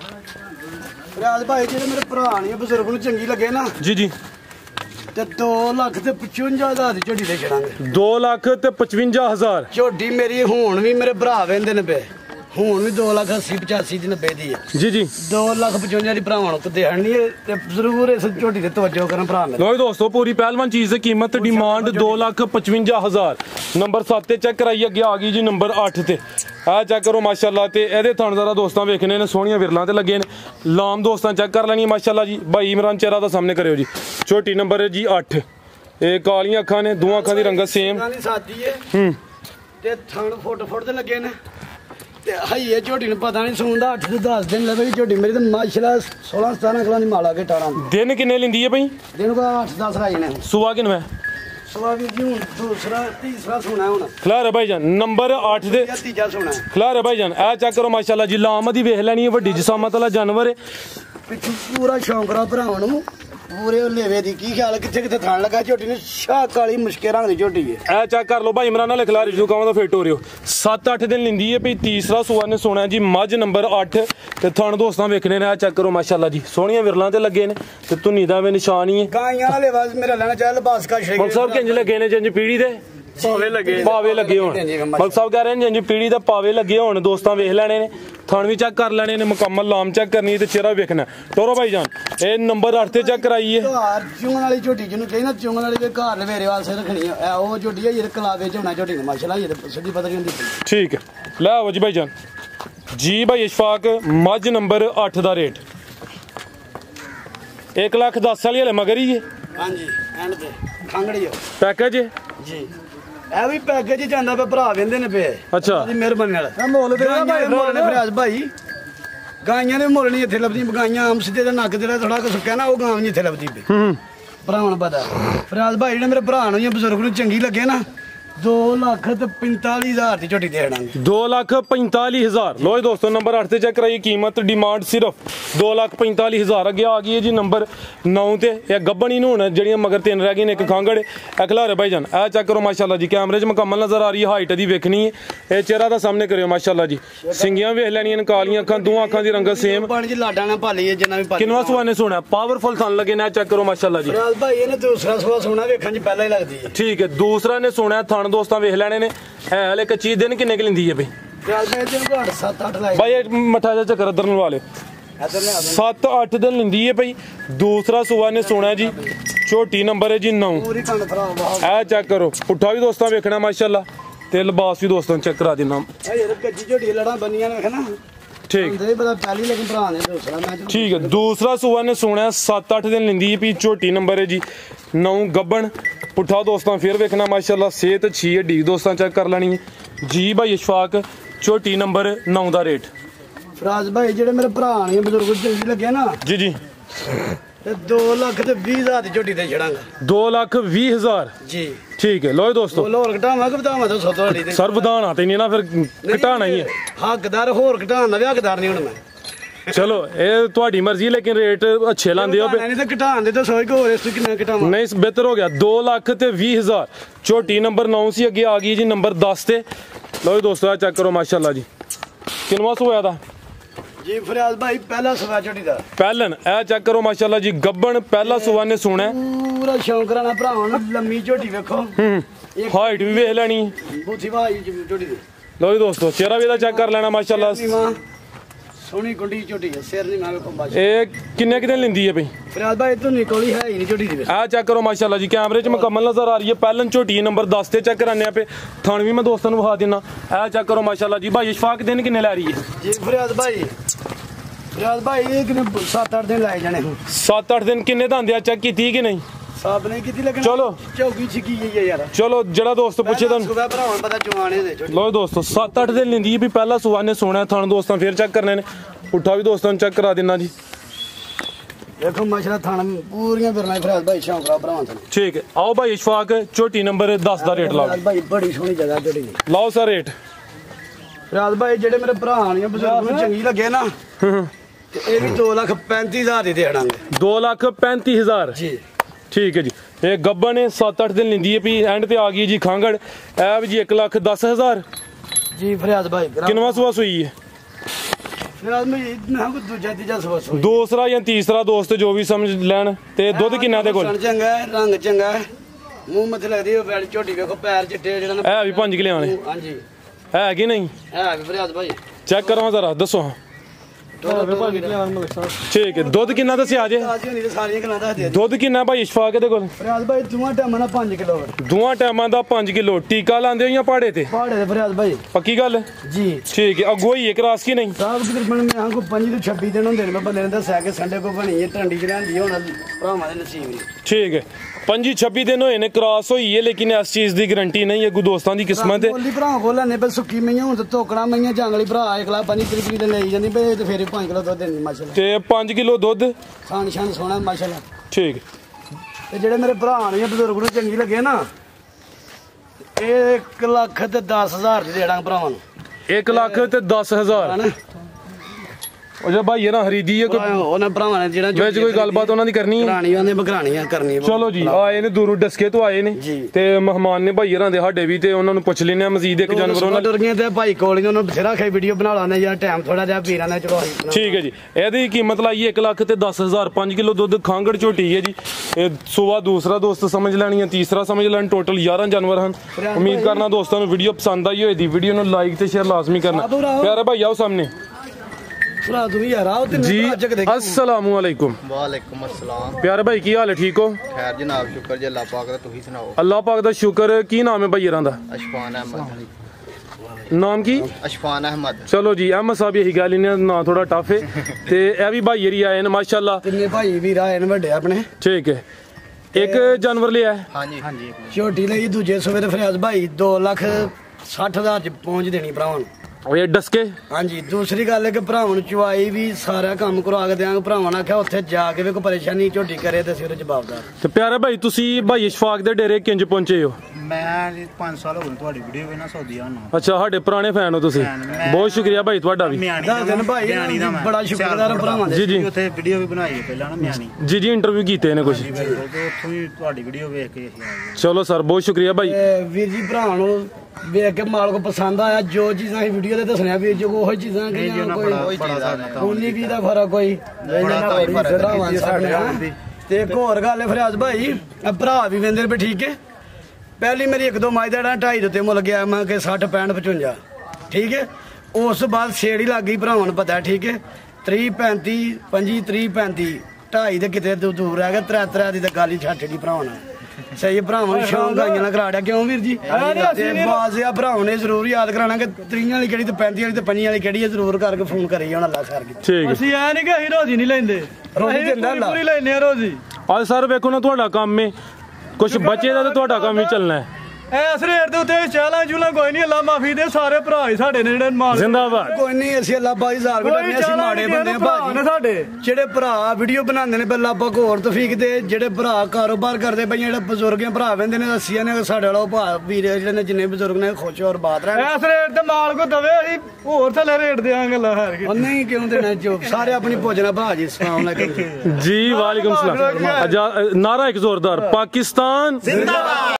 ਫਰਿਆਦ ਭਾਈ ਜਿਹੜੇ ਮੇਰੇ ਭਰਾ ਨੇ ਬਜ਼ੁਰਗ ਨੂੰ ਚੰਗੀ ਲੱਗੇ ਨਾ ਜੀ ਜੀ ਤੇ ਦੋ ਲੱਖ ਤੇ ਪਚਵੰਜਾ ਹਜ਼ਾਰ ਦੀ ਝੋਟੀ ਦੇ ਛੜਾਂਗੇ ਦੋ ਲੱਖ ਤੇ ਪਚਵੰਜਾ ਹਜ਼ਾਰ ਝੋਟੀ ਮੇਰੀ ਹੁਣ ਵੀ ਮੇਰੇ ਭਰਾ ਵੇਂਦੇ ਨੇ ਪਏ ਹੁਣ ਵੀ ਦੋ ਲੱਖ अस्सी पचासी ਦੀ नब्बे ਦੀ ਹੈ ਜੀ ਜੀ ਦੋ ਲੱਖ ਪਚਵੰਜਾ ਦੀ ਭਰਾਵਾਂ ਨੂੰ ਕਿਤੇ ਹਣ ਨਹੀਂ ਤੇ ਜ਼ਰੂਰ ਇਸ ਝੋਟੀ ਤੇ ਤਵੱਜੋ ਕਰਨ ਭਰਾ ਮੇਰੇ। ਲੋ ਦੋਸਤੋ ਪੂਰੀ ਪਹਿਲਵਾਨ ਚੀਜ਼ ਦੀ ਕੀਮਤ ਡਿਮਾਂਡ ਦੋ ਲੱਖ ਪਚਵੰਜਾ ਹਜ਼ਾਰ। ਨੰਬਰ ਸੱਤ ਤੇ ਚੈੱਕ ਕਰਾਈ, ਅੱਗੇ ਆ ਗਈ ਜੀ ਨੰਬਰ ਅੱਠ ਤੇ। ਆ ਚੈੱਕ ਕਰੋ ਮਾਸ਼ਾਅੱਲਾ, ਤੇ ਇਹਦੇ ਥਣ ਜ਼ਰਾ ਦੋਸਤਾਂ ਵੇਖਣੇ ਨੇ, ਸੋਹਣੀਆਂ ਵਿਰਲਾਂ ਤੇ ਲੱਗੇ ਨੇ। ਲਾਮ ਦੋਸਤਾਂ ਚੈੱਕ ਕਰ ਲੈਣੀ ਮਾਸ਼ਾਅੱਲਾ ਜੀ। ਭਾਈ ਇਮਰਾਨ ਚਿਹਰਾ ਦਾ ਸਾਹਮਣੇ ਕਰਿਓ ਜੀ। ਝੋਟੀ ਨੰਬਰ ਹੈ ਜੀ ਅੱਠ। ਇਹ ਕਾਲੀਆਂ ਅੱਖਾਂ ਨੇ, ਦੋਵਾਂ ਅੱਖਾਂ ਦੀ ਰੰਗਤ ਸੇਮ। ਸਾਦੀ ਹੈ ਹੂੰ ਤੇ ਥਣ ਫੁੱਟ ਫੁੱਟ ਤੇ ਲੱਗੇ ਨੇ ਤੇ ਹਈਏ ਝੋਟੀ ਨੂੰ ਪਤਾ ਨਹੀਂ ਸੌਂਦਾ ਅੱਠ ਤੋਂ ਦਸ ਦਿਨ ਲੱਗੇ ਝੋਟੀ ਮੇਰੀ ਤੇ ਮਾਸ਼ਾਅੱਲਾ सोलह सतारह ਕਿਲੋ ਦੀ ਮਾਲਾ ਕੇ ਟਾਰਾਂ ਦਿਨ ਕਿੰਨੇ ਲੈਂਦੀ ਹੈ ਭਾਈ? ਦਿਨ ਕੋ ਅੱਠ ਦਸ ਰਾਈ ਨੇ। ਸੁਬਾ ਕਿੰਨਾ ਸੁਬਾ ਵੀ ਜੀ ਹੁਣ ਦੂਸਰਾ ਤੀਸਰਾ ਸੋਣਾ ਹੁਣ ਖਲਾਰ ਭਾਈ ਜਾਨ ਨੰਬਰ ਅੱਠ ਦੇ ਜਾਂ ਤੀਜਾ ਸੋਣਾ ਖਲਾਰ ਭਾਈ ਜਾਨ। ਇਹ ਚੈੱਕ ਕਰੋ ਮਾਸ਼ਾਅੱਲਾ ਜੀ। ਲਾਮ ਦੀ ਵੇਖ ਲੈਣੀ ਹੈ, ਵੱਡੀ ਜਸਾਮਤ ਵਾਲਾ ਜਾਨਵਰ ਹੈ। ਪਿੱਛੇ ਪੂਰਾ ਸ਼ੌਂਕ ਰਾ ਭਰਾਵਾਂ ਨੂੰ ਪੂਰੇ ਲੇਵੇ ਦੀ ਕੀ ਖਿਆਲ ਕਿੱਥੇ ਕਿੱਥੇ ਥਣ ਲੱਗਾ ਝੋਟੀ ਨੂੰ ਸ਼ਾਹ ਕਾਲੀ ਮੁਸ਼ਕੇ ਰੰਗ ਦੀ ਝੋਟੀ ਹੈ। ਇਹ ਚੈੱਕ ਕਰ ਲਓ ਭਾਈ ਇਮਰਾਨ ਨਾਲ ਖਿਲਾਰੀ ਜੂ ਕਾਵਾਂ ਦਾ ਫਿੱਟ ਹੋ ਰਿਓ। ਸੱਤ ਅੱਠ ਦਿਨ ਲੈਂਦੀ ਹੈ ਭਈ। ਤੀਸਰਾ ਸੂਆ ਨੇ ਸੋਣਾ ਜੀ। ਮੱਝ ਨੰਬਰ ਅੱਠ ਤੇ ਥਣ ਦੋਸਤਾਂ ਵੇਖਣੇ ਨੇ। ਇਹ ਚੈੱਕ ਕਰੋ ਮਾਸ਼ਾਅੱਲਾ ਜੀ, ਸੋਹਣੀਆਂ ਵਿਰਲਾਂ ਤੇ ਲੱਗੇ ਨੇ ਤੇ ਧੁਨੀ ਦਾ ਵੀ ਨਿਸ਼ਾਨ ਹੀ ਹੈ। ਗਾਈਆਂ ਵਾਲੇ ਵਾਸ ਮੇਰਾ ਲੈਣਾ ਚਾਹ ਲਬਾਸ ਕਾ ਸ਼ੇਖ ਮਲਕ ਸਾਹਿਬ ਕਿੰਜ ਲੱਗੇ ਨੇ ਜਿੰਜ ਪੀੜੀ ਦੇ ਭਾਵੇਂ ਲੱਗੇ ਪਾਵੇ ਲੱਗੇ ਹੋਣ। ਮਲਕ ਸਾਹਿਬ ਕਹਿ ਰਹੇ ਨੇ ਜਿੰਜ ਪੀੜੀ ਦਾ ਪਾਵੇ ਲੱਗੇ ਹੋਣ। ਦੋਸਤਾਂ ਵੇਖ ਲੈਣੇ ਨੇ, ਥਣ ਵੀ ਚੈੱਕ ਕਰ ਲੈਣੇ ਨੇ, ਮੁਕੰਮਲ ਲਾਮ ਚੈੱਕ ਕਰਨੀ ਤੇ ਚਿਹਰਾ ਵੇਖਣਾ। ਟੋਰੋ ਭਾਈ ਜਾਨ ਇਹ ਨੰਬਰ ਅੱਠ ਤੇ ਚੈੱਕ ਕਰਾਈਏ। ਘਰ ਚੁੰਗਣ ਵਾਲੀ ਝੋਟੀ ਜਿਹਨੂੰ ਕਹਿੰਦਾ ਚੁੰਗਣ ਵਾਲੀ ਦੇ ਘਰ ਲਵੇਰੇ ਵਾਸਤੇ ਰੱਖਣੀ ਹੈ। ਉਹ ਝੋਟੀ ਹੈ ਜਿਹੜੇ ਕਲਾਵੇ ਚ ਹੋਣਾ ਝੋਟੀ ਨੂੰ ਮਾਸ਼ਾਅੱਲਾ ਇਹ ਸਿੱਧੀ ਪਤਾ ਨਹੀਂ ਹੁੰਦੀ। ਠੀਕ ਹੈ ਲੈ ਆਓ ਜੀ ਭਾਈ ਜਾਨ ਜੀ। ਭਾਈ ਇਸ਼ਫਾਕ ਮੱਝ ਨੰਬਰ ਅੱਠ ਦਾ ਰੇਟ ਇੱਕ ਲੱਖ ਦਸ ਵਾਲੀ ਹਲੇ ਮਗਰ ਹੀ ਹੈ। ਹਾਂਜੀ ਐਂਡ ਤੇ ਖੰਗੜੀ ਪੈਕੇਜ ਜੀ। ਇਹ ਵੀ ਪੈਕੇਜ ਹੀ ਜਾਂਦਾ ਪਿਆ ਭਰਾ ਵੰਦੇ ਨੇ ਪਏ। ਅੱਛਾ ਦੀ ਮਿਹਰਬਾਨੀ ਨਾਲ ਇਹ ਮੁੱਲ ਦੇ ਭਾਈ ਮੁੱਲ ਨੇ ਫਰਿਆਦ ਭਾਈ। ਗਾਈਆਂ ਦੇ ਮੁੱਲ ਨਹੀਂ ਇੱਥੇ ਲੱਭਦੀ। ਗਾਈਆਂ ਆਮ ਸਿੱਧੇ ਦਾ ਨੱਕ ਜਿਹੜਾ ਥੋੜਾ ਕੁ ਸੁੱਕਿਆ ਨਾ ਉਹ ਗਾਂ ਨਹੀਂ ਇੱਥੇ ਲੱਭਦੀ ਪਈ। ਹੂੰ ਭਰਾਵਾਂ ਨੂੰ ਪਤਾ ਫਰਿਆਦ ਭਾਈ ਜਿਹੜੇ ਮੇਰੇ ਭਰਾ ਨੂੰ ਜਾਂ ਬਜ਼ੁਰਗ ਨੂੰ ਚੰਗੀ ਲੱਗੇ ਨਾ ਦੋ ਲੱਖ ਤੇ ਪੰਤਾਲੀ ਹਜ਼ਾਰ ਦੀ ਝੋਟੀ ਦੇ ਦੇਣਾਂਗੇ। ਦੋ ਲੱਖ ਪੰਤਾਲੀ ਹਜ਼ਾਰ। ਲੋ ਦੋਸਤੋ ਨੰਬਰ ਅੱਠ ਤੇ ਚੈੱਕ ਕਰਾਈਏ। ਕੀਮਤ ਡਿਮਾਂਡ ਸਿਰਫ ਦੋ ਲੱਖ ਪੰਤਾਲੀ ਹਜ਼ਾਰ। ਅੱਗੇ ਆ ਗਈ ਹੈ ਜੀ ਨੰਬਰ ਨੌ ਤੇ। ਇਹ ਗੱਬਣੀ ਨੂੰ ਹੁਣ ਜਿਹੜੀਆਂ ਮਗਰ ਤਿੰਨ ਰਹਿ ਗਈਆਂ ਨੇ, ਇੱਕ ਖਾਂਗੜ ਇਹ ਖਲਾਰੇ ਭਾਈ ਜਾਨ। ਇਹ ਚੈੱਕ ਕਰੋ ਮਾਸ਼ਾਅੱਲਾ ਜੀ। ਕੈਮਰੇ 'ਚ ਮੁਕੰਮਲ ਨਜ਼ਰ ਆ ਰਹੀ ਹੈ। ਹਾਈਟ ਦੀ ਵੇਖਣੀ ਹੈ। ਇਹ ਚਿਹਰਾ ਦਾ ਸਾਹਮਣੇ ਕਰਿਓ ਮਾਸ਼ਾਅੱਲਾ ਜੀ। ਸਿੰਗੀਆਂ ਵੇਖ ਲੈਣੀਆਂ ਨੇ, ਕਾਲੀਆਂ ਅੱਖਾਂ, ਦੋਵਾਂ ਅੱਖਾਂ ਦੀ ਰੰਗਤ ਸੇਮ। ਪਾਣੀ 'ਚ ਲਾਡਾ ਨਾ ਭਾਲੀ ਜਿੰਨਾ ਵੀ ਭਾਲੀ। ਕਿੰਨਵਾ ਸੁਆ ਨੇ ਸੋਣਾ ਪਾਵਰਫੁਲ ਥਣ ਲੱਗੇ ਨੇ। ਚੈੱਕ ਕਰੋ ਮਾਸ਼ਾਅੱਲਾ ਜੀ। ਫਰਿਆਦ ਭਾਈ ਇਹਨੇ ਦੂਸਰਾ ਸੁਆ ਸੋਣਾ ਵੇਖਣ 'ਚ ਪਹਿਲਾਂ ਹੀ ਲੱਗਦੀ ਹੈ। ਠੀਕ ਹੈ ਦੂਸਰਾ ਨੇ ਸੋਣਾ ਥਣ ਦੋਸਤਾਂ ਵੇਖ ਲੈਣੇ ਨੇ। ਹੈ ਹਲੇ ਕੱਚੀ ਦਿਨ ਕਿੰਨੇ ਕ ਲੈਂਦੀ ਹੈ ਬਈ? ਫਰਿਆਦ ਭਾਈ ਦਿਨ ਘਾਟ ਸੱਤ ਅੱਠ ਲਾਈ ਭਾਈ ਇਹ ਮੱਠਾ ਜਿਹਾ ਚੱਕਰ ਇੱਧਰ ਨੂੰ ਲਾ ਲਿਓ। ਸੱਤ ਅੱਠ ਦਿਨ ਲੈਂਦੀ ਹੈ ਭਾਈ। ਦੂਸਰਾ ਸੂਆ ਨੇ ਸੋਣਾ ਜੀ। ਝੋਟੀ ਨੰਬਰ ਹੈ ਜੀ ਨੌ। ਪੂਰੀ ਕੰਨ ਖਰਾਬ ਆ। ਇਹ ਚੈੱਕ ਕਰੋ। ਪੁੱਠਾ ਵੀ ਦੋਸਤਾਂ ਵੇਖਣਾ ਮਾਸ਼ਾਅੱਲਾ ਤੇ ਲਿਬਾਸ ਵੀ ਦੋਸਤਾਂ ਚੈੱਕ ਕਰਾ ਦੇਣਾ। ਇਹ ਯਾਰ ਕੱਚੀ ਝੋਟੀ ਲੜਾਂ ਬੰਨੀਆਂ ਨੇ ਵੇਖਣਾ। ਠੀਕ ਦੇ ਪਤਾ ਪਹਿਲੀ ਲੇਕਿਨ ਭਰਾ ਨੇ ਦੂਸਰਾ ਮੈਚ। ਠੀਕ ਹੈ ਦੂਸਰਾ ਸੂਆ ਨੇ ਸੋਣਾ। ਸੱਤ ਅੱਠ ਦਿਨ ਲੈਂਦੀ ਹੈ ਵੀ। ਝੋਟੀ ਨੰਬਰ ਹੈ ਜੀ ਨੌ। ਗੱਬਣ ਪੁੱਠਾ ਦੋਸਤਾਂ ਫਿਰ ਵੇਖਣਾ ਮਾਸ਼ਾਅੱਲਾ। ਸਿਹਤ ਅੱਛੀ ਹੈ। ਡੀ ਦੋਸਤਾਂ ਚੈੱਕ ਕਰ ਲੈਣੀ ਹੈ ਜੀ। ਭਾਈ ਇਸ਼ਫਾਕ ਝੋਟੀ ਨੰਬਰ ਨੌ ਦਾ ਰੇਟ। ਫਰਾਜ਼ ਭਾਈ ਜਿਹੜੇ ਮੇਰੇ ਭਰਾ ਨੇ ਬਜ਼ੁਰਗ ਚੰਗੀ ਲੱਗੇ ਨਾ ਜੀ ਜੀ ਤੇ ਦੋ ਲੱਖ ਤੇ ਵੀਹ ਹਜ਼ਾਰ ਦੀ ਝੋਟੀ ਤੇ ਛੜਾਂਗਾ। ਦੋ ਲੱਖ ਵੀਹ ਹਜ਼ਾਰ ਜੀ ਠੀਕ ਹੈ। ਲੋ ਦੋਸਤੋ ਬੋਲੋ ਹੋਰ ਘਟਾਵਾਂ ਕਿ ਵਧਾਵਾਂ ਦੱਸੋ ਤੁਹਾਡੀ ਤੇ। ਸਰ ਵਧਾਣਾ ਤੇ ਨਹੀਂ ਨਾ ਫਿਰ ਘਟਾਣਾ ਹੀ ਹੈ। ਹੱਕਦਾਰ ਹੋਰ ਘਟਾਉਣ ਦਾ ਵੀ ਹੱਕਦਾਰ ਨਹੀਂ ਹੁਣ ਮੈਂ। ਚਲੋ ਇਹ ਤੁਹਾਡੀ ਮਰਜ਼ੀ ਲੇਕਿਨ ਰੇਟ ਅੱਛੇ ਲਾਂਦੇ ਹੋ। ਨਹੀਂ ਤਾਂ ਘਟਾਉਣ ਦੇ ਤਾਂ ਸੋਚ ਕੋ ਹੋਰ ਇਸ ਤੋਂ ਕਿੰਨਾ ਘਟਾਵਾਂ। ਨਹੀਂ ਬਿਹਤਰ ਹੋ ਗਿਆ। ਦੋ ਲੱਖ ਤੇ ਵੀਹ ਹਜ਼ਾਰ। ਝੋਟੀ ਨੰਬਰ ਨੌ ਸੀ। ਅੱਗੇ ਆ ਗਈ ਜੀ ਨੰਬਰ ਦਸ ਤੇ। ਲੋ ਦੋਸਤੋ ਆ ਚੈੱਕ ਕਰੋ ਮਾਸ਼ਾਅੱਲਾ ਜੀ। ਕਿੰਨਵਾ ਸੋਇਆ ਦਾ ਜੀ ਫਰਿਆਦ ਭਾਈ ਪਹਿਲਾ ਸਵਾ ਝੋਟੀ ਦਾ ਪਹਿਲਨ। ਇਹ ਚੈੱਕ ਕਰੋ ਮਾਸ਼ਾਅੱਲਾ ਜੀ। ਗੱਬਣ ਪਹਿਲਾ ਸੁਆ ਨੇ ਸੋਣਾ। ਪੂਰਾ ਸ਼ੌਂਕ ਰਾਣਾ ਭਰਾਵਾਂ ਨੂੰ। ਲੰਮੀ ਝੋਟੀ ਵੇਖੋ। ਹੂੰ ਹਾਈਟ ਵੀ ਵੇਖ ਲੈਣੀ। ਬੂਥੀ ਭਾਈ ਝੋਟੀ ਦੀ। ਲੋ ਜੀ ਦੋਸਤੋ ਚਿਹਰਾ ਵੀ ਇਹਦਾ ਚੈੱਕ ਕਰ ਲੈਣਾ ਮਾਸ਼ਾਅੱਲਾ। ਸੋਹਣੀ ਗੁੰਡੀ ਝੋਟੀ ਹੈ। ਸਿਰ ਨਹੀਂ ਮੈਂ ਵੇਖੋ ਬਾਜੀ। ਇਹ ਕਿੰਨੇ ਕਿਤੇ ਲੈਂਦੀ ਹੈ ਬਈ? ਫਰਿਆਦ ਭਾਈ ਤੂੰ ਨਿਕਲੀ ਹੈ ਹੀ ਨਹੀਂ ਝੋਟੀ ਦੀ। ਆ ਚੈੱਕ ਕਰੋ ਮਾਸ਼ਾਅੱਲਾ ਜੀ। ਕੈਮਰੇ 'ਚ ਮੁਕੰਮਲ ਨਜ਼ਰ ਆ ਰਹੀ ਹੈ। ਪਹਿਲਨ ਝੋਟੀ ਨੰਬਰ ਦਸ ਤੇ ਚੈੱਕ ਕਰਾਨੇ ਆਪੇ। ਥਣ ਵੀ ਮੈਂ ਦੋਸਤਾਂ ਨੂੰ ਵਿਖਾ ਦੇਣਾ। ਇਹ ਚੈੱਕ ਕਰੋ ਮਾਸ਼ਾਅੱਲਾ ਜੀ। ਭਾਈ ਇਸ਼ਫਾਕ ਦਿਨ ਕਿੰਨੇ ਲੈ ਰਹੀ ਹੈ ਜੀ ਫਰਿਆਦ ਭਾਈ? ਫਰਿਆਦ ਭਾਈ ਇਹ ਕਿਨੇ ਸੱਤ ਅੱਠ ਦਿਨ ਲਾਏ ਜਾਣੇ ਹੁਣ। ਸੱਤ ਅੱਠ ਦਿਨ ਕਿੰਨੇ ਦੰਦੇ ਆ ਚੈੱਕ ਕੀਤੀ ਕਿ ਨਹੀਂ? ਸਾਬ ਨਹੀਂ ਕੀਤੀ ਲੇਕਿਨ ਚਲੋ ਚੌਕੀ ਛਿੱਕੀ ਗਈ ਹੈ ਯਾਰ। ਚਲੋ ਜਿਹੜਾ ਦੋਸਤ ਪੁੱਛੇ ਤੁਹਾਨੂੰ ਸੁਬਾ ਭਰਾਵਾਂ ਪਤਾ ਜਵਾਨੇ ਦੇ ਝੋਟੀ। ਲੋ ਦੋਸਤੋ ਸੱਤ ਅੱਠ ਦਿਨ ਲੈਂਦੀ ਹੈ ਵੀ। ਪਹਿਲਾ ਸੁਆ ਨੇ ਸੋਣਾ। ਥਣ ਦੋਸਤਾਂ ਫੇਰ ਚੈੱਕ ਕਰਨੇ ਨੇ। ਪੁੱਠਾ ਵੀ ਦੋਸਤਾਂ ਨੂੰ ਚੈੱਕ ਕਰਾ ਦੇਣਾ ਜੀ। ਦੇਖੋ ਮਾਸ਼ਾਅੱਲਾ ਥਣ ਪੂਰੀਆਂ ਫਿਰਨਾ ਫਰਿਆਦ ਭਾਈ ਸ਼ੌਂਕਰਾ ਭਰਾਵਾਂ ਤੋਂ। ਠੀਕ ਹੈ ਆਓ ਭਾਈ ਇਸ਼ਫਾਕ ਝੋਟੀ ਨੰਬਰ ਦਸ ਦਾ ਰੇਟ ਲਾਓ। ਭਾਈ ਬੜੀ ਸੋਹਣੀ ਜਗ੍ਹਾ ਝੋਟੀ ਦੀ। ਲਾਓ ਸਰ ਰੇਟ। ਫਰਿਆਦ ਭਾਈ ਜਿਹੜੇ ਮੇਰੇ ਭਰਾ ਨੇ ਬਜ਼ੁਰਗ ਨੂੰ ਚੰਗੀ ਲੱਗੇ ਨਾ ਤੇ ਇਹ ਵੀ ਦੋ ਲੱਖ ਪੈਂਤੀ ਹਜ਼ਾਰ ਦੀ ਦੇ ਦੇਣਾਂਗੇ। ਦੋ ਲੱਖ ਪੈਂਤੀ ਹਜ਼ਾਰ ਜੀ ਠੀਕ ਹੈ ਜੀ। ਇਹ ਗੱਬਾ ਨੇ ਸੱਤ ਅੱਠ ਦਿਨ ਲੈਂਦੀ ਹੈ ਵੀ। ਐਂਡ ਤੇ ਆ ਗਈ ਜੀ ਖਾਂਗੜ। ਇਹ ਵੀ ਜੀ ਇੱਕ ਲੱਖ ਦਸ ਹਜ਼ਾਰ। ਜੀ ਫਰਿਆਦ ਭਾਈ ਕਿੰਨਵਾ ਸੁਆ ਸੂਈ ਹੈ? ਫਰਿਆਦ ਮੈਂ ਨਾ ਕੋ ਦੂਜਾ ਤੀਜਾ ਸਵਾ ਸੋਈ। ਦੂਸਰਾ ਜਾਂ ਤੀਸਰਾ ਦੋਸਤ ਜੋ ਵੀ ਸਮਝ ਲੈਣ। ਤੇ ਦੁੱਧ ਕਿੰਨਾ ਦੇ ਕੋਲ? ਚੰਗਾ ਹੈ, ਰੰਗ ਚੰਗਾ ਹੈ, ਮੂੰਹ ਮੱਥੇ ਲੱਗਦੀ ਹੈ। ਝੋਟੀ ਵੇਖੋ ਪੈਰ ਚਿੱਟੇ ਜਿਹੜਾ ਇਹ ਵੀ ਪੰਜ ਕਿਲਿਆਂ ਵਾਲੇ ਹਾਂਜੀ ਹੈ ਕਿ ਨਹੀਂ? ਹੈ ਵੀ ਫਰਿਆਦ ਭਾਈ। ਚੈੱਕ ਕਰਾਂ ਜ਼ਰਾ ਦੱਸੋ ਠੀਕ ਹੈ ਦੁੱਧ ਕਿੰਨਾ ਦੱਸਿਆ ਜੇ ਸਾਰੀਆਂ ਗੱਲਾਂ ਦੱਸ ਦੇ ਦੁੱਧ ਕਿੰਨਾ ਭਾਈ ਇਸ਼ਫਾਕ ਇਹਦੇ ਕੋਲ ਫਰਿਆਦ ਭਾਈ ਦੋਵਾਂ ਟਾਈਮਾਂ ਦਾ ਪੰਜ ਕਿਲੋ ਦੋਵਾਂ ਟਾਈਮਾਂ ਦਾ ਪੰਜ ਕਿਲੋ ਟੀਕਾ ਲਾਉਂਦੇ ਹੋ ਜਾਂ ਪਹਾੜੇ ਤੇ ਪਹਾੜੇ ਦੇ ਫਰਿਆਦ ਭਾਈ ਪੱਕੀ ਗੱਲ ਜੀ ਠੀਕ ਹੈ ਅਗੋ ਹੀ ਇੱਕ ਰਾਸ ਕੀ ਨਹੀਂ ਸਾਹਿਬ ਤਕਰੀਬਨ ਮੈਂ ਹਾਂ ਕੋ ਪੰਜ ਤੋਂ ਛੱਬੀ ਦਿਨ ਹੁੰਦੇ ਨੇ ਮੈਂ ਬੰਦੇ ਨੇ ਦੱਸਿਆ ਕਿ ਸੰਡੇ ਕੋ ਬਣੀ ਹੈ ਟੰਡੀ ਚ ਰਹਿੰਦੀ ਹੁਣ ਭਰਾਵਾਂ ਦੇ ਨਸੀਬ ਨਹੀਂ ਠੀਕ ਹੈ ਪੰਜੀ ਛੱਬੀ ਦਿਨ ਹੋਏ ਨੇ ਕ੍ਰਾਸ ਹੋਈ ਹੈ ਲੇਕਿਨ ਇਸ ਚੀਜ਼ ਦੀ ਗਰੰਟੀ ਨਹੀਂ ਹੈ ਕੋਈ ਦੋਸਤਾਂ ਦੀ ਕਿਸਮਤ ਹੈ ਬੋਲੀ ਭਰਾ ਕੋਲ ਲੈਣੇ ਪਰ ਸੁੱਕੀ ਮਈਆਂ ਹੁਣ ਤੇ ਧੋਕਣਾ ਮਈਆਂ ਜੰਗਲੀ ਭਰਾ ਇਕਲਾ ਪੰਜ ਤਰੀਕ ਦੀ ਲਈ ਜਾਂਦੀ ਬਈ ਤੇ ਫੇਰ ਪੰਜ ਕਿਲੋ ਦੁੱਧ ਦੇਣੀ ਮਾਸ਼ਾਅੱਲਾ ਤੇ ਪੰਜ ਕਿਲੋ ਦੁੱਧ ਖਾਣ ਸ਼ਾਨ ਸੋਹਣਾ ਮਾਸ਼ਾਅੱਲਾ ਠੀਕ ਤੇ ਜਿਹੜੇ ਮੇਰੇ ਭਰਾ ਨੇ ਬਜ਼ੁਰਗ ਨੂੰ ਚੰਗੀ ਲੱਗੇ ਨਾ ਇਹ ਇੱਕ ਲੱਖ ਤੇ ਦਸ ਹਜ਼ਾਰ ਦੀ ਦੇਣਾ ਭਰਾਵਾਂ ਨੂੰ ਇੱਕ ਲੱਖ ਤੇ ਦਸ ਹਜ਼ਾਰ ਹਨਾ ਉਹ ਜੇ ਭਾਈ ਨਾ ਖਰੀਦੀ ਹੈ ਕੋਈ ਉਹਨਾਂ ਭਰਾਵਾਂ ਨੇ ਜਿਹੜਾ ਵਿੱਚ ਕੋਈ ਗੱਲਬਾਤ ਉਹਨਾਂ ਦੀ ਕਰਨੀ ਹੈ ਕਰਾਣੀ ਉਹਨੇ ਬਗਰਾਣੀਆਂ ਕਰਨੀ ਚਲੋ ਜੀ ਆਏ ਨੇ ਦੂਰੋਂ ਡਸਕੇ ਤੋਂ ਆਏ ਨੇ ਤੇ ਮਹਿਮਾਨ ਨੇ ਭਾਈ ਹਰਾਂ ਦੇ ਸਾਡੇ ਵੀ ਤੇ ਉਹਨਾਂ ਨੂੰ ਪੁੱਛ ਲੈਨੇ ਆ ਮਜ਼ੀਦ ਇੱਕ ਜਾਨਵਰ ਉਹਨਾਂ ਟੁਰ ਗਏ ਤੇ ਭਾਈ ਕੋਲ ਉਹਨਾਂ ਨੂੰ ਬਥੇਰਾ ਖਾਈ ਵੀਡੀਓ ਬਣਾ ਲਾਣੇ ਯਾਰ ਟਾਈਮ ਥੋੜਾ ਜਿਹਾ ਵੀਰਾਂ ਨੇ ਚਲੋ ਠੀਕ ਹੈ ਜੀ ਇਹਦੀ ਕੀਮਤ ਲਾਈ ਇੱਕ ਲੱਖ ਤੇ ਦਸ ਹਜ਼ਾਰ ਪੰਜ ਕਿਲੋ ਦੁੱਧ ਖਾਂਗੜ ਝੋਟੀ ਹੈ ਜੀ ਇਹ ਸੁਬਾ ਦੂਸਰਾ ਦੋਸਤ ਸਮਝ ਲੈਣੀ ਹੈ ਤੀਸਰਾ ਸਮਝ ਲੈਣ ਟੋਟਲ ਗਿਆਰਾਂ ਜਾਨਵਰ ਹਨ ਉਮੀਦ ਕਰਨਾ ਦੋਸਤਾਂ ਨੂੰ ਵੀਡੀਓ ਪਸੰਦ ਆਈ ਹੋਏਗੀ ਵੀਡੀਓ ਨੂੰ ਲਾਈਕ ਤੇ ਸ਼ੇਅਰ ਲਾਜ਼ਮੀ ਕਰਨਾ ਪਿਆਰੇ ਭਾਈ ਆਓ ਸਾਹਮਣੇ ਭਰਾ ਤੂੰ ਯਾਰ ਆਓ ਤੇ ਜੀ अस्सलाम वालेकुम वालेकुम अस्सलाम प्यारे भाई की हाल है ठीक हो खैर जनाब शुक्र जी अल्लाह पाक दा तुही सुनाओ अल्लाह पाक दा शुक्र की नाम है भाई दा अशफान अहमद नाम की अशफान अहमद चलो जी अहमद साहब यही गल इन्हें ना थोड़ा टफ है ते ए भी भाई यरी आए ने माशाल्लाह तिन्ने भाई वीर आए ने बड़े अपने ठीक है एक जानवर लिया है हां जी हां जी छोटी ਲਈ ਦੂਜੇ ਸਵੇਰੇ ਫਰਿਆਦ ਭਾਈ ਦੋ ਲੱਖ ਸੱਠ ਹਜ਼ਾਰ ਚ ਪਹੁੰਚ ਦੇਣੀ ਭਰਾਵਾਂ ਨੂੰ ਇਹ ਡਸਕੇ ਹਾਂਜੀ ਦੂਸਰੀ ਗੱਲ ਹੈ ਕਿ ਭਰਾਵਾਂ ਨੂੰ ਚੁਆਈ ਵੀ ਸਾਰਾ ਕੰਮ ਕਰਵਾ ਕੇ ਦਿਆਂਗੇ ਭਰਾਵਾਂ ਨੇ ਆਖਿਆ ਉੱਥੇ ਜਾ ਕੇ ਵੀ ਕੋਈ ਪਰੇਸ਼ਾਨੀ ਝੋਟੀ ਕਰੇ ਤੇ ਸਿਰ ਜਵਾਬਦਾਰ ਤੇ ਪਿਆਰੇ ਭਾਈ ਤੁਸੀਂ ਭਾਈ ਇਸ਼ਫਾਕ ਦੇ ਡੇਰੇ ਕਿੰਜ ਪਹੁੰਚੇ ਹੋ ਮੈਂ ਪੰਜ ਸਾਲ ਹੋ ਗਏ ਤੁਹਾਡੀ ਵੀਡੀਓ ਵੇਖਣਾ ਸੌਦੀ ਆਉਣ ਨੂੰ ਅੱਛਾ ਸਾਡੇ ਪੁਰਾਣੇ ਫੈਨ ਹੋ ਤੁਸੀਂ ਬਹੁਤ ਸ਼ੁਕਰੀਆ ਭਾਈ ਤੁਹਾਡਾ ਵੀ ਦੱਸ ਦਿਨ ਭਾਈ ਬੜਾ ਸ਼ੁਕਰਗੁਜ਼ਾਰ ਭਰਾਵਾਂ ਦੇ ਜੀ ਜੀ ਉੱਥੇ ਵੀਡੀਓ ਵੀ ਬਣਾਈ ਹੈ ਪਹਿਲਾਂ ਨਾ ਮਿਆਣੀ ਜੀ ਜੀ ਇੰਟਰਵਿਊ ਕੀਤੇ ਨੇ ਕੁਝ ਉੱਥੋਂ ਹੀ ਤੁਹਾਡੀ ਵੀਡੀਓ ਵੇਖ ਕੇ ਅਸੀਂ ਆਏ ਚਲੋ ਸਰ ਬਹੁਤ ਸ਼ੁਕਰੀਆ ਭਾਈ ਤੇ ਵੀਰ ਜੀ ਭਰਾਵਾਂ ਨੂੰ ਵੇਖ ਕੇ ਮਾਲ ਕੋ ਪਸੰਦ ਆਇਆ ਜੋ ਚੀਜ਼ਾਂ ਅਸੀਂ ਵੀਡੀਓ ਤੇ ਦੱਸਣੀਆਂ ਵੀਰ ਜੀ ਉਹ ਚੀਜ਼ਾਂ ਕਿ ਕੋਈ ਉਨੀ ਵੀ ਦਾ ਫਰਕ ਕੋਈ ਤੇ ਇੱਕ ਹੋਰ ਗੱਲ ਹੈ ਫਰਿਆਦ ਭਾਈ ਭਰਾ ਵੀ ਵੇਂਦੇ ਪਏ ਠੀਕ ਹੈ ਪਹਿਲੀ ਮੇਰੀ ਇੱਕ ਦੋ ਮਾਈ ਦਾ ਢਾਈ ਦੇ ਉੱਤੇ ਮੁੱਲ ਗਿਆ ਮੈਂ ਕਿ ਸੱਠ ਪੈਂਹਠ ਪਚਵੰਜਾ ਠੀਕ ਹੈ ਉਸ ਤੋਂ ਬਾਅਦ ਛੇੜ ਹੀ ਲੱਗ ਗਈ ਭਰਾਵਾਂ ਨੂੰ ਪਤਾ ਠੀਕ ਹੈ ਤੀਹ ਪੈਂਤੀ ਪੰਜੀ ਤੀਹ ਪੈਂਤੀ ਢਾਈ ਤੇ ਕਿਤੇ ਦੂਰ ਰਹਿ ਗਿਆ ਤਰੇ ਤਰੇ ਦੀ ਤਾਂ ਗੱਲ ਹੀ ਛੱਡ ਛੱਡੀ ਭਰਾਵਾਂ ਨਾਲ ਸਹੀ ਭਰਾਵਾਂ ਨੂੰ ਸ਼ੌਂਕ ਆਈਆਂ ਨਾਲ ਕਰਾ ਦਿਆ ਕਿਉਂ ਵੀਰ ਜੀ ਤੇ ਬਾਜ਼ ਆ ਭਰਾਵਾਂ ਨੇ ਜ਼ਰੂਰ ਯਾਦ ਕਰਾਣਾ ਕਿ ਤੀਹ ਵਾਲੀ ਕਿਹੜੀ ਤੇ ਪੈਂਤੀ ਵਾਲੀ ਤੇ ਪੰਜੀ ਵਾਲੀ ਕਿਹੜੀ ਹੈ ਜ਼ਰੂਰ ਕਰਕੇ ਫੋਨ ਕਰੀ ਜਾਣਾ ਅੱਲਾ ਖੈਰ ਕੀਤੀ ਠੀਕ ਹੈ ਅਸੀਂ ਐ ਨਹੀਂ ਕਿ ਅਸੀਂ ਰੋਜ਼ੀ ਨਹੀਂ ਲੈਂਦੇ ਰੋਜ਼ੀ ਦਿੰਦਾ ਅੱਲਾ ਪੂਰੀ ਲੈਨੇ ਆ ਰੋਜ਼ੀ ਅੱਜ ਸਰ ਵੇਖੋ ਨਾ ਤੁਹਾਡਾ ਕੰਮ ਹੈ ਕੁਝ ਬੱਚੇ ਦਾ ਤੇ ਤੁਹਾਡਾ ਕੰਮ ਵੀ ਚੱਲਣਾ ਹੈ ਐਸ ਰੇਟ ਦੇ ਉੱਤੇ ਚਾਲਾਂ ਚੂਲਾਂ ਕੋਈ ਨਹੀਂ ਅੱਲਾ ਮਾਫੀ ਦੇ ਸਾਰੇ ਭਰਾ ਹੀ ਸਾਡੇ ਨੇ ਜਿਹੜੇ ਮਾਲ ਜ਼ਿੰਦਾਬਾਦ ਕੋਈ ਨਹੀਂ ਅਸੀਂ ਅੱਲਾ ਬਾਈ ਹਜ਼ਾਰ ਘਟਾਉਂਦੇ ਅਸੀਂ ਮਾੜੇ ਬੰਦੇ ਆ ਭਾਜੀ ਸਾਡੇ ਜਿਹੜੇ ਭਰਾ ਵੀਡੀਓ ਬਣਾਉਂਦੇ ਨੇ ਪਹਿਲਾਂ ਆਪਾਂ ਹੋਰ ਤਫੀਕ ਦੇ ਜਿਹੜੇ ਭਰਾ ਕਾਰੋਬਾਰ ਕਰਦੇ ਪਏ ਜਿਹੜੇ ਬਜ਼ੁਰਗਾਂ ਭਰਾ ਵੰਦੇ ਨੇ ਅਸੀਂ ਨੇ ਸਾਡੇ ਵਾਲਾ ਭਾ ਵੀਰ ਜਿਹੜੇ ਨੇ ਜਿੰਨੇ ਬਜ਼ੁਰਗ ਨੇ ਖੁਸ਼ ਔਰ ਬਾਤ ਰਹਿਣ ਐਸ ਰੇਟ ਤੇ ਮਾਲ ਕੋ ਦਵੇ ਅਸੀਂ ਹੋਰ ਥੱਲੇ ਰੇਟ ਦੇਾਂਗੇ ਅੱਲਾ ਖੈਰ ਕੀ ਉਹ ਨਹੀਂ ਕਿਉਂ ਦੇਣਾ ਜੋ ਸਾਰੇ ਆਪਣੀ ਭੋਜਨਾ ਭਰਾ ਜੀ ਸਲਾਮ ਅਲੈਕੁਮ जी वालेकुम सलाम नारा एक जोरदार पाकिस्तान जिंदाबाद।